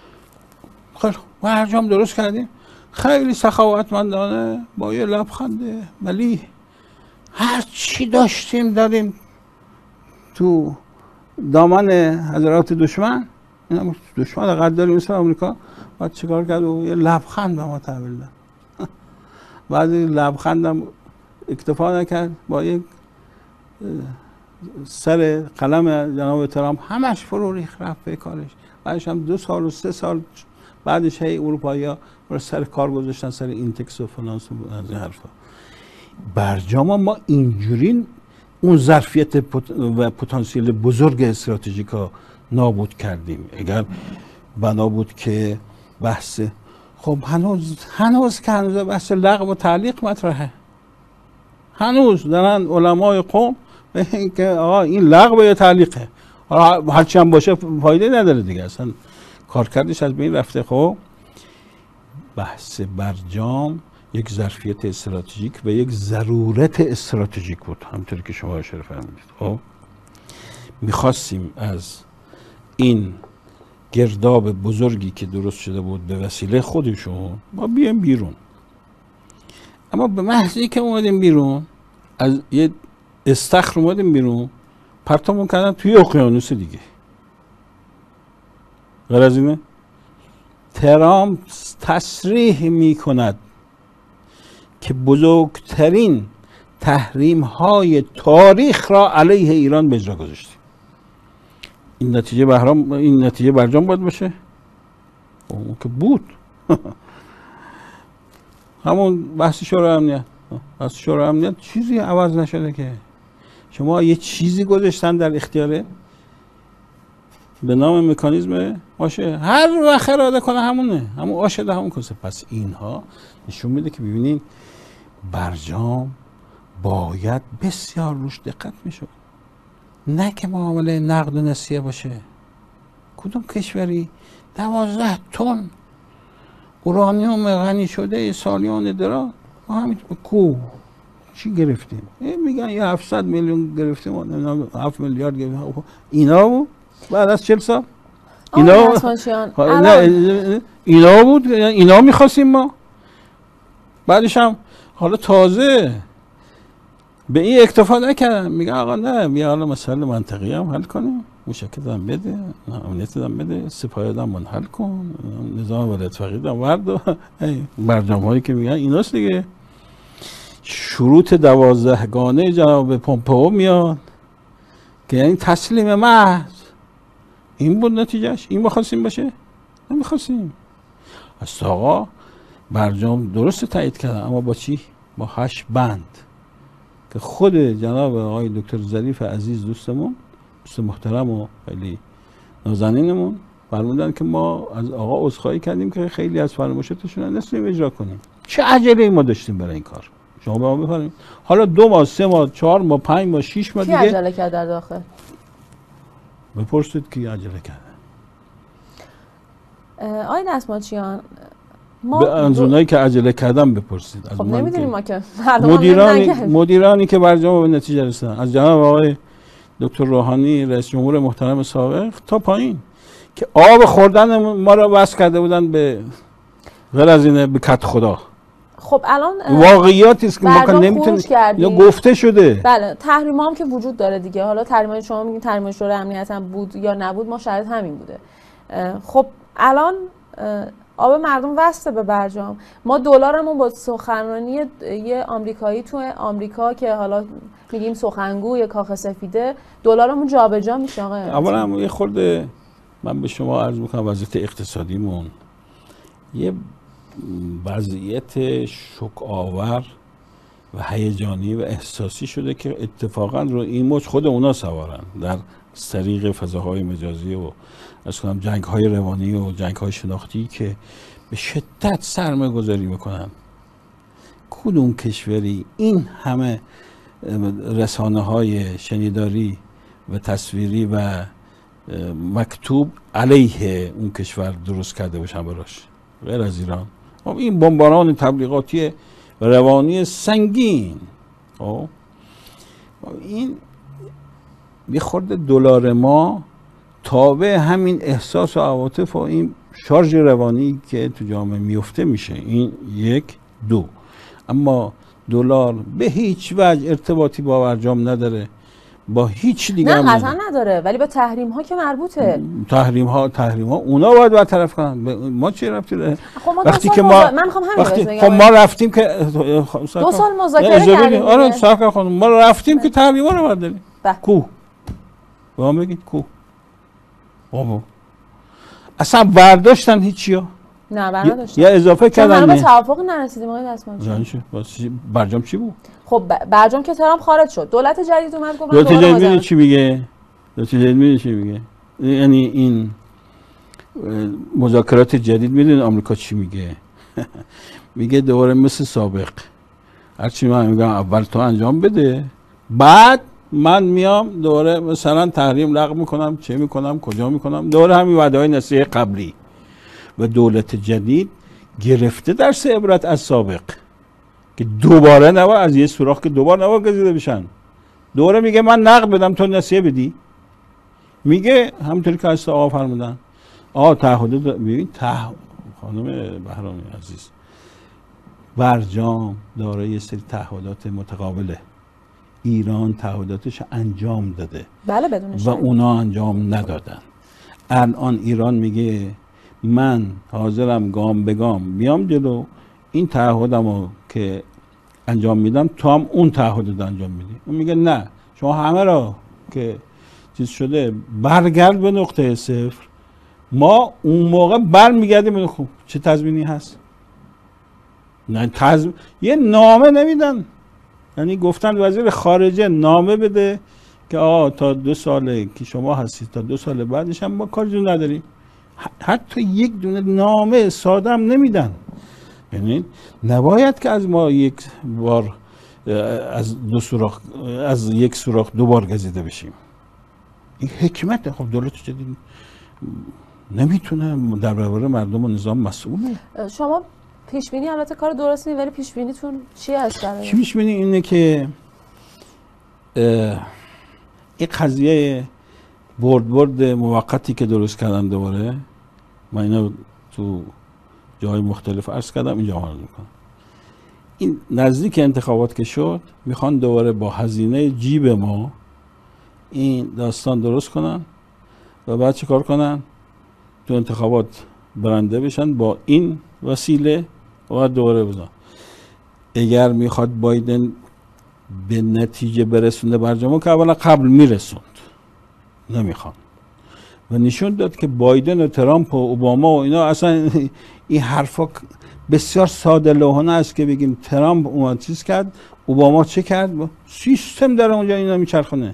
برجام درست کردیم، خیلی سخاوتمندانه با یه لبخند ولی هر چی داشتیم دادیم تو دامن حضرات دشمن. این هم دشمن قداری مثل آمریکا باید چیکار کرد و یه لبخند به ما تحویل داد. بعد لبخندم اکتفا نکرد، با یک سر قلم جناب ترامپ همش فرو ریخت رفت به کارش. بعدش هم 2 سال و 3 سال بعدش هی اروپایی‌ها رو سر کار گذاشتن، سر اینتکس و فنانس و از این حرفا. برجام ما اینجوری اون ظرفیت و پتانسیل بزرگ استراتژیکا نابود کردیم. اگر بنا بود که بحث خب هنوز که بحث لغو و تعلیق مطرحه، هنوز دارن علمای قوم به اینکه آقا این لغو یا تعلیقه، هرچی هم باشه فایده نداره دیگه، اصلا کارکردش از بین رفته. خب بحث برجام یک ظرفیت استراتژیک و یک ضرورت استراتژیک بود، همونطوری که شما اشاره فرمودید. خب میخواستیم از این گرداب بزرگی که درست شده بود به وسیله خودشون ما بیایم بیرون، اما به محضی که اومدیم بیرون از یه استخر اومدیم بیرون، پرتامون کردن توی اقیانوس دیگه. غیر از اینه ترامپ تصریح میکند که بزرگترین تحریم های تاریخ را علیه ایران به اجرا گذاشتیم. این نتیجه برجام باید باشه؟ اون که بود. همون بحث شورای امنیت چیزی عوض نشده که. شما یه چیزی گذاشتن در اختیاره به نام مکانیزم آشه، هر وقت اراده کنه همون آشه ده همون کسه. پس اینها نشون میده که ببینین برجام باید بسیار روش دقت میشه، نه که معامله نقد و نسیه باشه. کدوم کشوری 12 تن اورانیوم غنی شده سالیان درا ما همین کو چی گرفتیم؟ میگن یه 700 میلیون گرفتیم، 7 میلیارد گرفتیم. اینا بود بعد از 40 سال اینا بود، اینا میخواستیم ما. بعدش هم حالا تازه به این اکتفا نکردن، میگن آقا نه بیا حالا مسئله منطقی هم حل کنیم، مشکل هم بده، امنیت هم بده، سپاهیان هم منحل کن، نظام ولایت فقیه هم ورد. برجام هایی که میگن ایناست دیگه. شروط 12 گانه جناب پومپئو میاد که یعنی تسلیم محض. این بود نتیجهش؟ این می‌خواستیم باشه؟ نمی‌خواستیم. از آقا برجام درست تایید کردن، اما با چی؟ با 8 بند که خود جناب آقای دکتر ظریف عزیز دوست محترم و خیلی نازنینمون فرمودن که ما از آقا عذرخواهی کردیم که خیلی از فرمایشاتشون رو نتونیم اجرا کنیم. چه عجله ما داشتیم برای این کار؟ شما به ما بفرمایید. حالا 2 ماه، 3 ماه، 4 ماه، 5 ماه، 6 ماه دیگه کی عجله کرد در داخل؟ بپرسید کی عجله کرده. آقای دستماچیان به انزونایی که عجله کردن بپرسید. خب نمیدونیم ما که مدیرانی که برجام به نتیجه رسیدن، از جناب آقای دکتر روحانی رئیس جمهور محترم سابق تا پایین که آب خوردن ما را وصل کرده بودن به غیر از اینه به کت خدا. خب الان واقعیاتی است که ما نمیتونیم، یا گفته شده. بله تحریم هم که وجود داره دیگه. حالا تحریم شما میگین تحریم شورای امنیت هم بود یا نبود، ما شرط همین بوده. خب الان آب مردم وصله به برجام. ما دلارمون با سخنرانی یه آمریکایی تو آمریکا که حالا میگیم سخنگو یا کاخ سفیده، دلارمون جابجا میشه. آقا اولا یه خورده من به شما عرض میکنم وضعیت اقتصادیمون یه وضعیت شوک آور و هیجانی و احساسی شده که اتفاقا رو این موج خود اونا سوارن در طریق فضاهای مجازی و از کنم جنگ‌های روانی و جنگ‌های شناختی که به شدت سرمایه گذاری میکنن. کدوم کشوری این همه رسانه های شنیداری و تصویری و مکتوب علیه اون کشور درست کرده باشن براش غیر از ایران؟ این بمباران تبلیغاتی روانی سنگین، این یه خورده دلار ما تابع همین احساس و عواطف و این شارژ روانی که تو جامعه میفته میشه. این یک. دو، اما دلار به هیچ وجه ارتباطی با برجام نداره، با هیچ دیگه نه قطعا نداره، ولی با تحریم ها که مربوطه. تحریم ها اونا باید برطرف کنن، ما چی ربطی داره؟ خب ما وقتی که ما خب ما رفتیم که 2 سال مذاکره کردیم. آره صاحب خانم ما رفتیم که تحریم ها رو برداریم. کو به ما بگید کو؟ بابا اصلا برداشتن هیچیو؟ نه برداشتن یا اضافه کردن. ما به توافق نرسیدیم آقای دستمانچی. برجام چی بود؟ خب برجام که ترامپ خارج شد، دولت جدید اومد گفت دولت جدید چی میگه؟ دولت جدید چی میگه؟ یعنی این مذاکرات جدید میدونید آمریکا چی میگه؟ میگه دوباره مثل سابق هرچی من میگم اول تو انجام بده، بعد من میام دوباره مثلا تحریم لغو میکنم، چه میکنم، کجا میکنم، دوباره همین وعده‌های نصیحه قبلی. و دولت جدید گرفته درس عبرت از سابق که دوباره نباید از یه سوراخ که دوباره نباید گزیده بشن. دوباره میگه من نقد بدم تو نصیحه بدی. میگه همونطوری که از آقا فرمودن تعهد ببین خانم بهرامی عزیز، برجام داره یه سری تعهدات متقابله. ایران تعهداتش انجام داده، بله بدون شک، و اونا انجام ندادن. الان ایران میگه من حاضرم گام به گام بیام جلو، این تعهدمو که انجام میدم تو هم اون تعهدت انجام میدی. اون میگه نه، شما همه را که چیز شده برگرد به نقطه صفر. ما اون موقع برمیگردیم. خب چه تضمینی هست؟ نه یه نامه نمیدن، یعنی گفتن وزیر خارجه نامه بده که تا 2 ساله که شما هستید تا 2 سال بعدش هم ما کارتون نداریم. حتی یک دونه نامه ساده هم نمیدن. یعنی نباید که از ما یک بار از یک سوراخ 2 بار گزیده بشیم. این حکمت. خب دولت جدید نمیتونه در برابر مردم و نظام مسئوله. شما پیش بینی البته کار درستی، ولی پیش بینیتون چی هست؟ چی پیش بینی؟ اینه که این قضیه برد موقتی که درست کردن دوباره، من اینو تو جای مختلف عرض کردم، اینجا عرض میکنم. این نزدیک انتخابات که شد میخوان دوباره با هزینه جیب ما این داستان درست کنن و بعد چه کار کنن؟ تو انتخابات برنده بشن با این وسیله و دوباره بزن. اگر میخواد بایدن به نتیجه برسونده برجامو که اولا قبل میرسوند، نمیخوان. و نشون داد که بایدن و ترامپ و اوباما و اینا اصلا این حرفا بسیار ساده لوحانه است که بگیم ترامپ اومد چیز کرد، اوباما چه کرد. سیستم در اونجا اینا میچرخونه،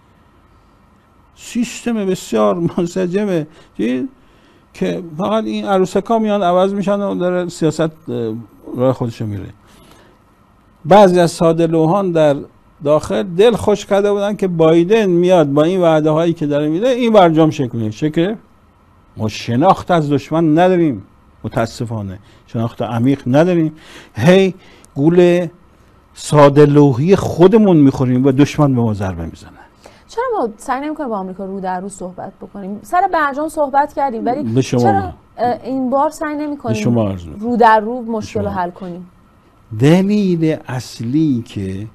سیستم بسیار منسجمه که فقط این عروسکا میان عوض میشن و داره سیاست راه خودشو میره. بعضی از ساده لوحان در داخل دل خوش کرده بودن که بایدن میاد با این وعده هایی که داره میده این برجام شکل. ما شناخت از دشمن نداریم، متاسفانه شناخت عمیق نداریم. هی گول ساده لوحی خودمون میخوریم و دشمن به ما ضربه میزنه. چرا ما سعی نمی‌کنیم با آمریکا رو در رو صحبت بکنیم؟ سر برجام صحبت کردیم، ولی چرا این بار سعی نمی‌کنیم رو در رو مشکل رو حل کنیم؟ دلیل اصلی که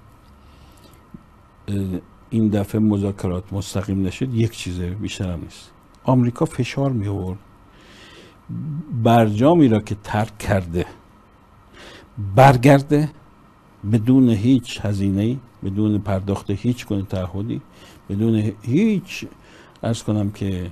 این دفعه مذاکرات مستقیم نشد یک چیزه، بیشتر هم نیست. آمریکا فشار می آورد برجامی را که ترک کرده برگرده بدون هیچ هزینه‌ای، بدون پرداخت هیچ گونه تعهدی، بدون هیچ عرض کنم که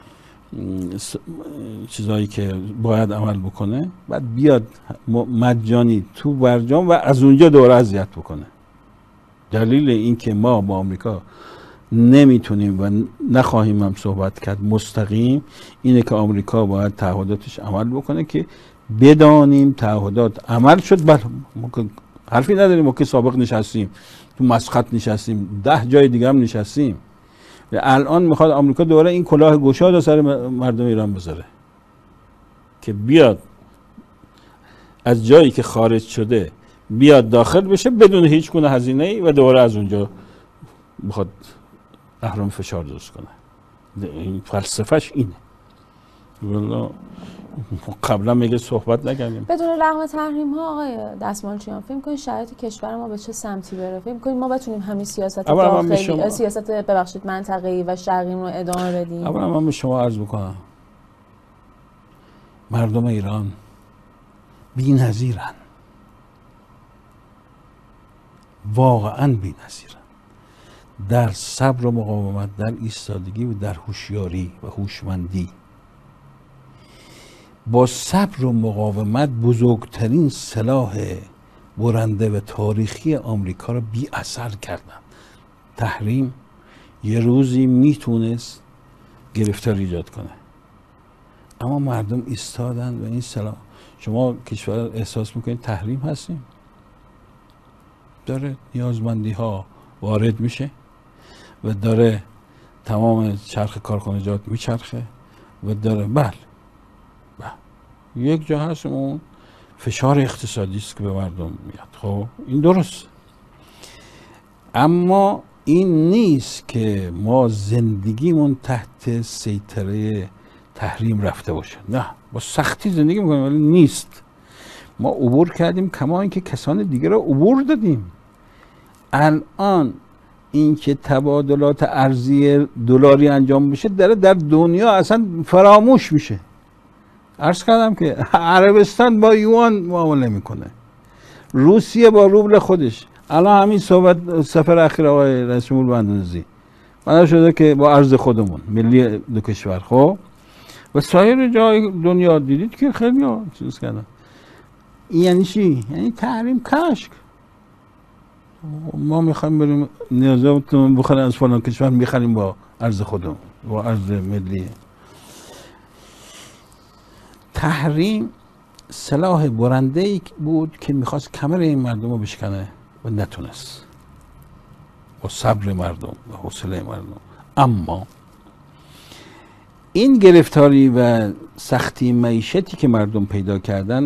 چیزایی که باید عمل بکنه، بعد بیاد مجانی تو برجام و از اونجا دوره اذیت بکنه. دلیل این که ما با آمریکا نمیتونیم و نخواهیم هم صحبت کرد مستقیم اینه که آمریکا باید تعهداتش عمل بکنه که بدانیم تعهدات عمل شد. بله حرفی نداریم. ما که سابق نشستیم تو مسقط، نشستیم 10 جای دیگه هم نشستیم. و الان میخواد آمریکا دوباره این کلاه گشاد سر مردم ایران بذاره که بیاد از جایی که خارج شده بیاد داخل بشه بدون هیچ گونه هزینه‌ای و دوباره از اونجا میخواد اهرام فشار درست کنه. این فلسفهش اینه. والله قبلا میگه صحبت نکردیم. بدون لغو تحریم ها آقای دستمالچیان فکر کنید شرایط کشور ما به چه سمتی بره؟ فکر کنید ما بتونیم همین سیاست داخلی، سیاست ببخشید منطقه‌ای و شرقی رو ادامه بدیم؟ اولا من به شما عرض میکنم مردم ایران بی‌نظیرن، واقعا بی‌نظیرن در صبر و مقاومت، در ایستادگی و در هوشیاری و هوشمندی. با صبر و مقاومت بزرگترین سلاح برنده و تاریخی آمریکا را بی اثر کردن. تحریم یه روزی میتونست گرفتاری ایجاد کنه، اما مردم ایستادن و این سلاح. شما کشور احساس میکنید تحریم هستیم، داره نیازمندی ها وارد میشه و داره تمام چرخ کارخانجات میچرخه و داره بله یک جا هست اون فشار اقتصادی است که به مردم میاد. خب این درست، اما این نیست که ما زندگیمون تحت سیطره تحریم رفته باشه. نه، با سختی زندگی میکنیم ولی نیست. ما عبور کردیم کما اینکه کسان دیگه را عبور دادیم. الان اینکه تبادلات ارزی دلاری انجام بشه داره در دنیا اصلا فراموش میشه. عرض کردم که عربستان با یوان معامله میکنه، روسیه با روبل خودش. الان همین صحبت سفر اخیر آقای رئیس جمهور به اندونزی معلوم شده که با ارز خودمون ملی دو کشور. خب و سایر جای دنیا دیدید که خیلی ها چیز کردن. این یعنی چی؟ یعنی تحریم کشک. ما میخوایم بریم نیازمون بخوریم از فلان کشور، میخریم با ارز خودمون، با ارز ملی. تحریم سلاح برنده‌ای بود که میخواست کمر این مردم رو بشکنه و نتونست، با صبر مردم و حوصله مردم. اما این گرفتاری و سختی معیشتی که مردم پیدا کردن،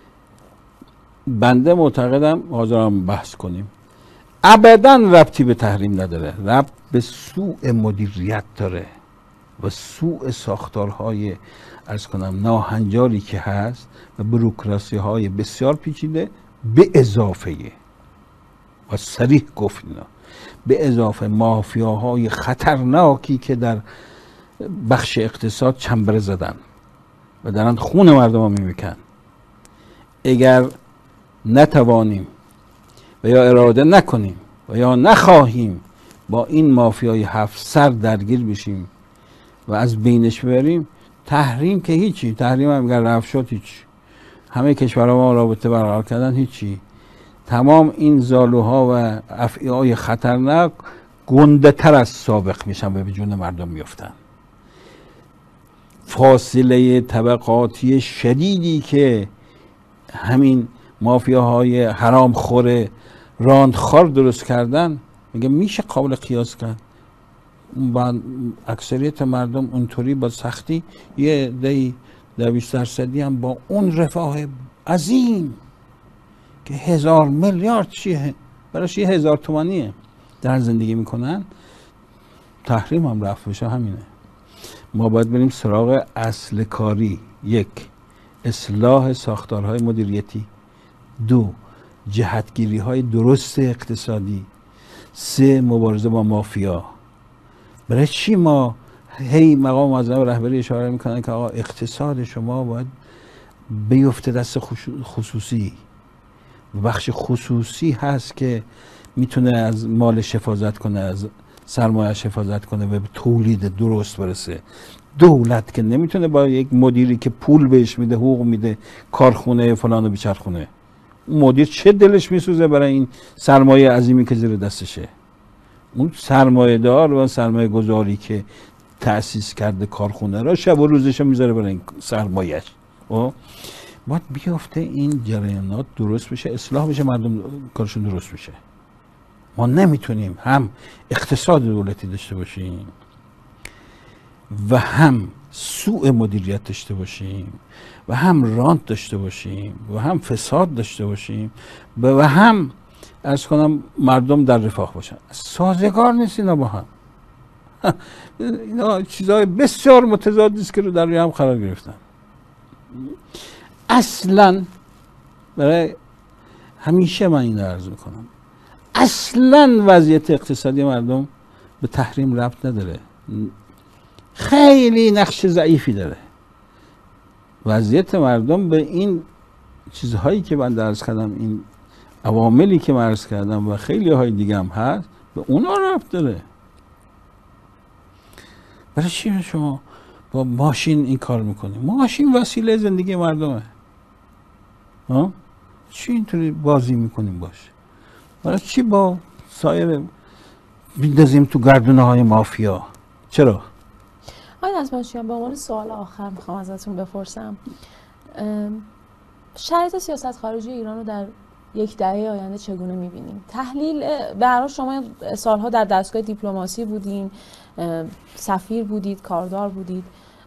بنده معتقدم، حاضرم بحث کنیم، ابداً ربطی به تحریم نداره، ربط به سوء مدیریت داره و سوء ساختارهای عرض کنم ناهنجاری که هست و بروکراسی های بسیار پیچیده، به اضافه و صریح گفت اینا، به اضافه مافیاهای خطرناکی که در بخش اقتصاد چنبره زدن و دارن خون مردم رو میمیکن. اگر نتوانیم و یا اراده نکنیم و یا نخواهیم با این مافیای 7 سر درگیر بشیم و از بینش ببریم، تحریم که هیچی، تحریم هم اگر رفت شد هیچ، همه کشورها ما رابطه برقرار کردن هیچی، تمام این زالوها و افعیهای خطرناک گنده تر از سابق میشن و به جون مردم میفتن. فاصله طبقاتی شدیدی که همین مافیاهای حرام خور راندخار درست کردن، میگه میشه قابل قیاس کرد. بعد اکثریت مردم اونطوری با سختی، یه دی 20% هم با اون رفاه عظیم که 1000 میلیارد چیه براش 1000 تومانیه در زندگی میکنن. تحریم هم رفت بشه همینه. ما باید بریم سراغ اصل کاری. 1. اصلاح ساختارهای مدیریتی. 2. جهتگیری های درست اقتصادی. 3. مبارزه با مافیا. برای چی ما هی مقام معظم رهبری اشاره میکنن که آقا اقتصاد شما باید بیفته دست خصوصی؟ بخش خصوصی هست که میتونه از مالش حفاظت کنه، از سرمایه‌اش حفاظت کنه و به تولید درست برسه. دولت که نمیتونه با یک مدیری که پول بهش میده، حقوق میده، کارخونه فلانو بچرخونه. اون مدیر چه دلش میسوزه برای این سرمایه عظیمی که زیر دستشه. اون سرمایه دار و سرمایه گذاری که تأسیس کرده کارخونه را، شب و روزش میذاره برای این سرمایهش. باید بیافته این جریانات درست بشه، اصلاح بشه، مردم کارشون درست بشه. ما نمیتونیم هم اقتصاد دولتی داشته باشیم و هم سوء مدیریت داشته باشیم و هم رانت داشته باشیم و هم فساد داشته باشیم و هم عرض کنم مردم در رفاه باشن. سازگار نیست اینا با هم. اینا چیزهای بسیار متضادی است که رو در روی هم قرار گرفتن. اصلا برای همیشه من این عرض میکنم، اصلا وضعیت اقتصادی مردم به تحریم ربط نداره، خیلی نقش ضعیفی داره. وضعیت مردم به این چیزهایی که من عرض کردم، این عواملی که من عرض کردم و خیلی های دیگه هم هست، به اونا ربط داره. برای چی شما با ماشین این کار میکنیم؟ ماشین وسیله زندگی مردمه. چی اینطوری بازی میکنیم باش؟ برای چی با سایر بیندازیم تو گردونه های مافیا؟ چرا؟ آقای دستمنشیان، به عنوان سوال آخر میخوام ازتون بپرسم، شرایط سیاست خارجی ایران رو در یک دهه آینده چگونه میبینیم؟ تحلیل به هر حال شما سالها در دستگاه دیپلماسی بودین، سفیر بودید، کاردار بودید،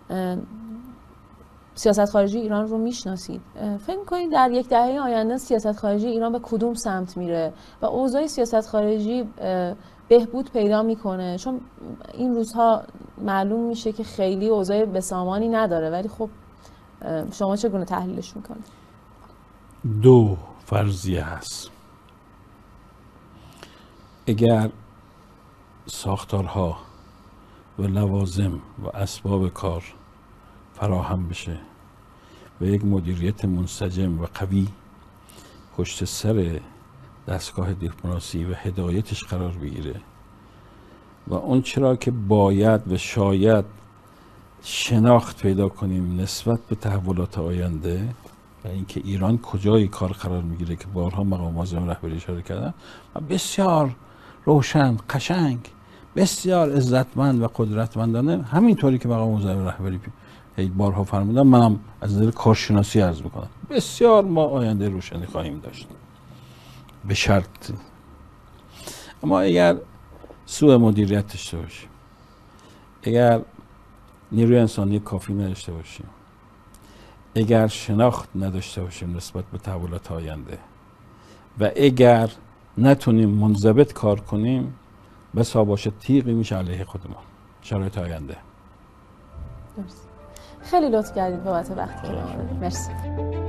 سیاست خارجی ایران رو میشناسید. فکر می‌کنید در یک دهه آینده سیاست خارجی ایران به کدوم سمت میره و اوضاع سیاست خارجی بهبود پیدا میکنه؟ چون این روزها معلوم میشه که خیلی اوضاع بسامانی نداره، ولی خب شما چگونه تحلیلش میکنید؟ دو فرضیه هست. اگر ساختارها و لوازم و اسباب کار فراهم بشه و یک مدیریت منسجم و قوی پشت سر دستگاه دیپلماسی و هدایتش قرار بگیره و اون چرا که باید و شاید شناخت پیدا کنیم نسبت به تحولات آینده و اینکه ایران کجای کار قرار میگیره که بارها مقام معظم رهبری اشاره کردن و بسیار روشن، قشنگ، بسیار عزتمند و قدرتمندانه، همینطوری که مقام معظم رهبری بارها فرمودم، منم از نظر کارشناسی عرض میکنم، بسیار ما آینده روشنی خواهیم داشت به شرط. اما اگر سوء مدیریت داشته باشیم، اگر نیروی انسانی کافی نداشته باشیم، اگر شناخت نداشته باشیم نسبت به تحولات آینده و اگر نتونیم منضبط کار کنیم، بسا باشه تیغی میشه علیه خودمون شرایط آینده. درست. خیلی لطف کردید بابت وقتی که مرسی.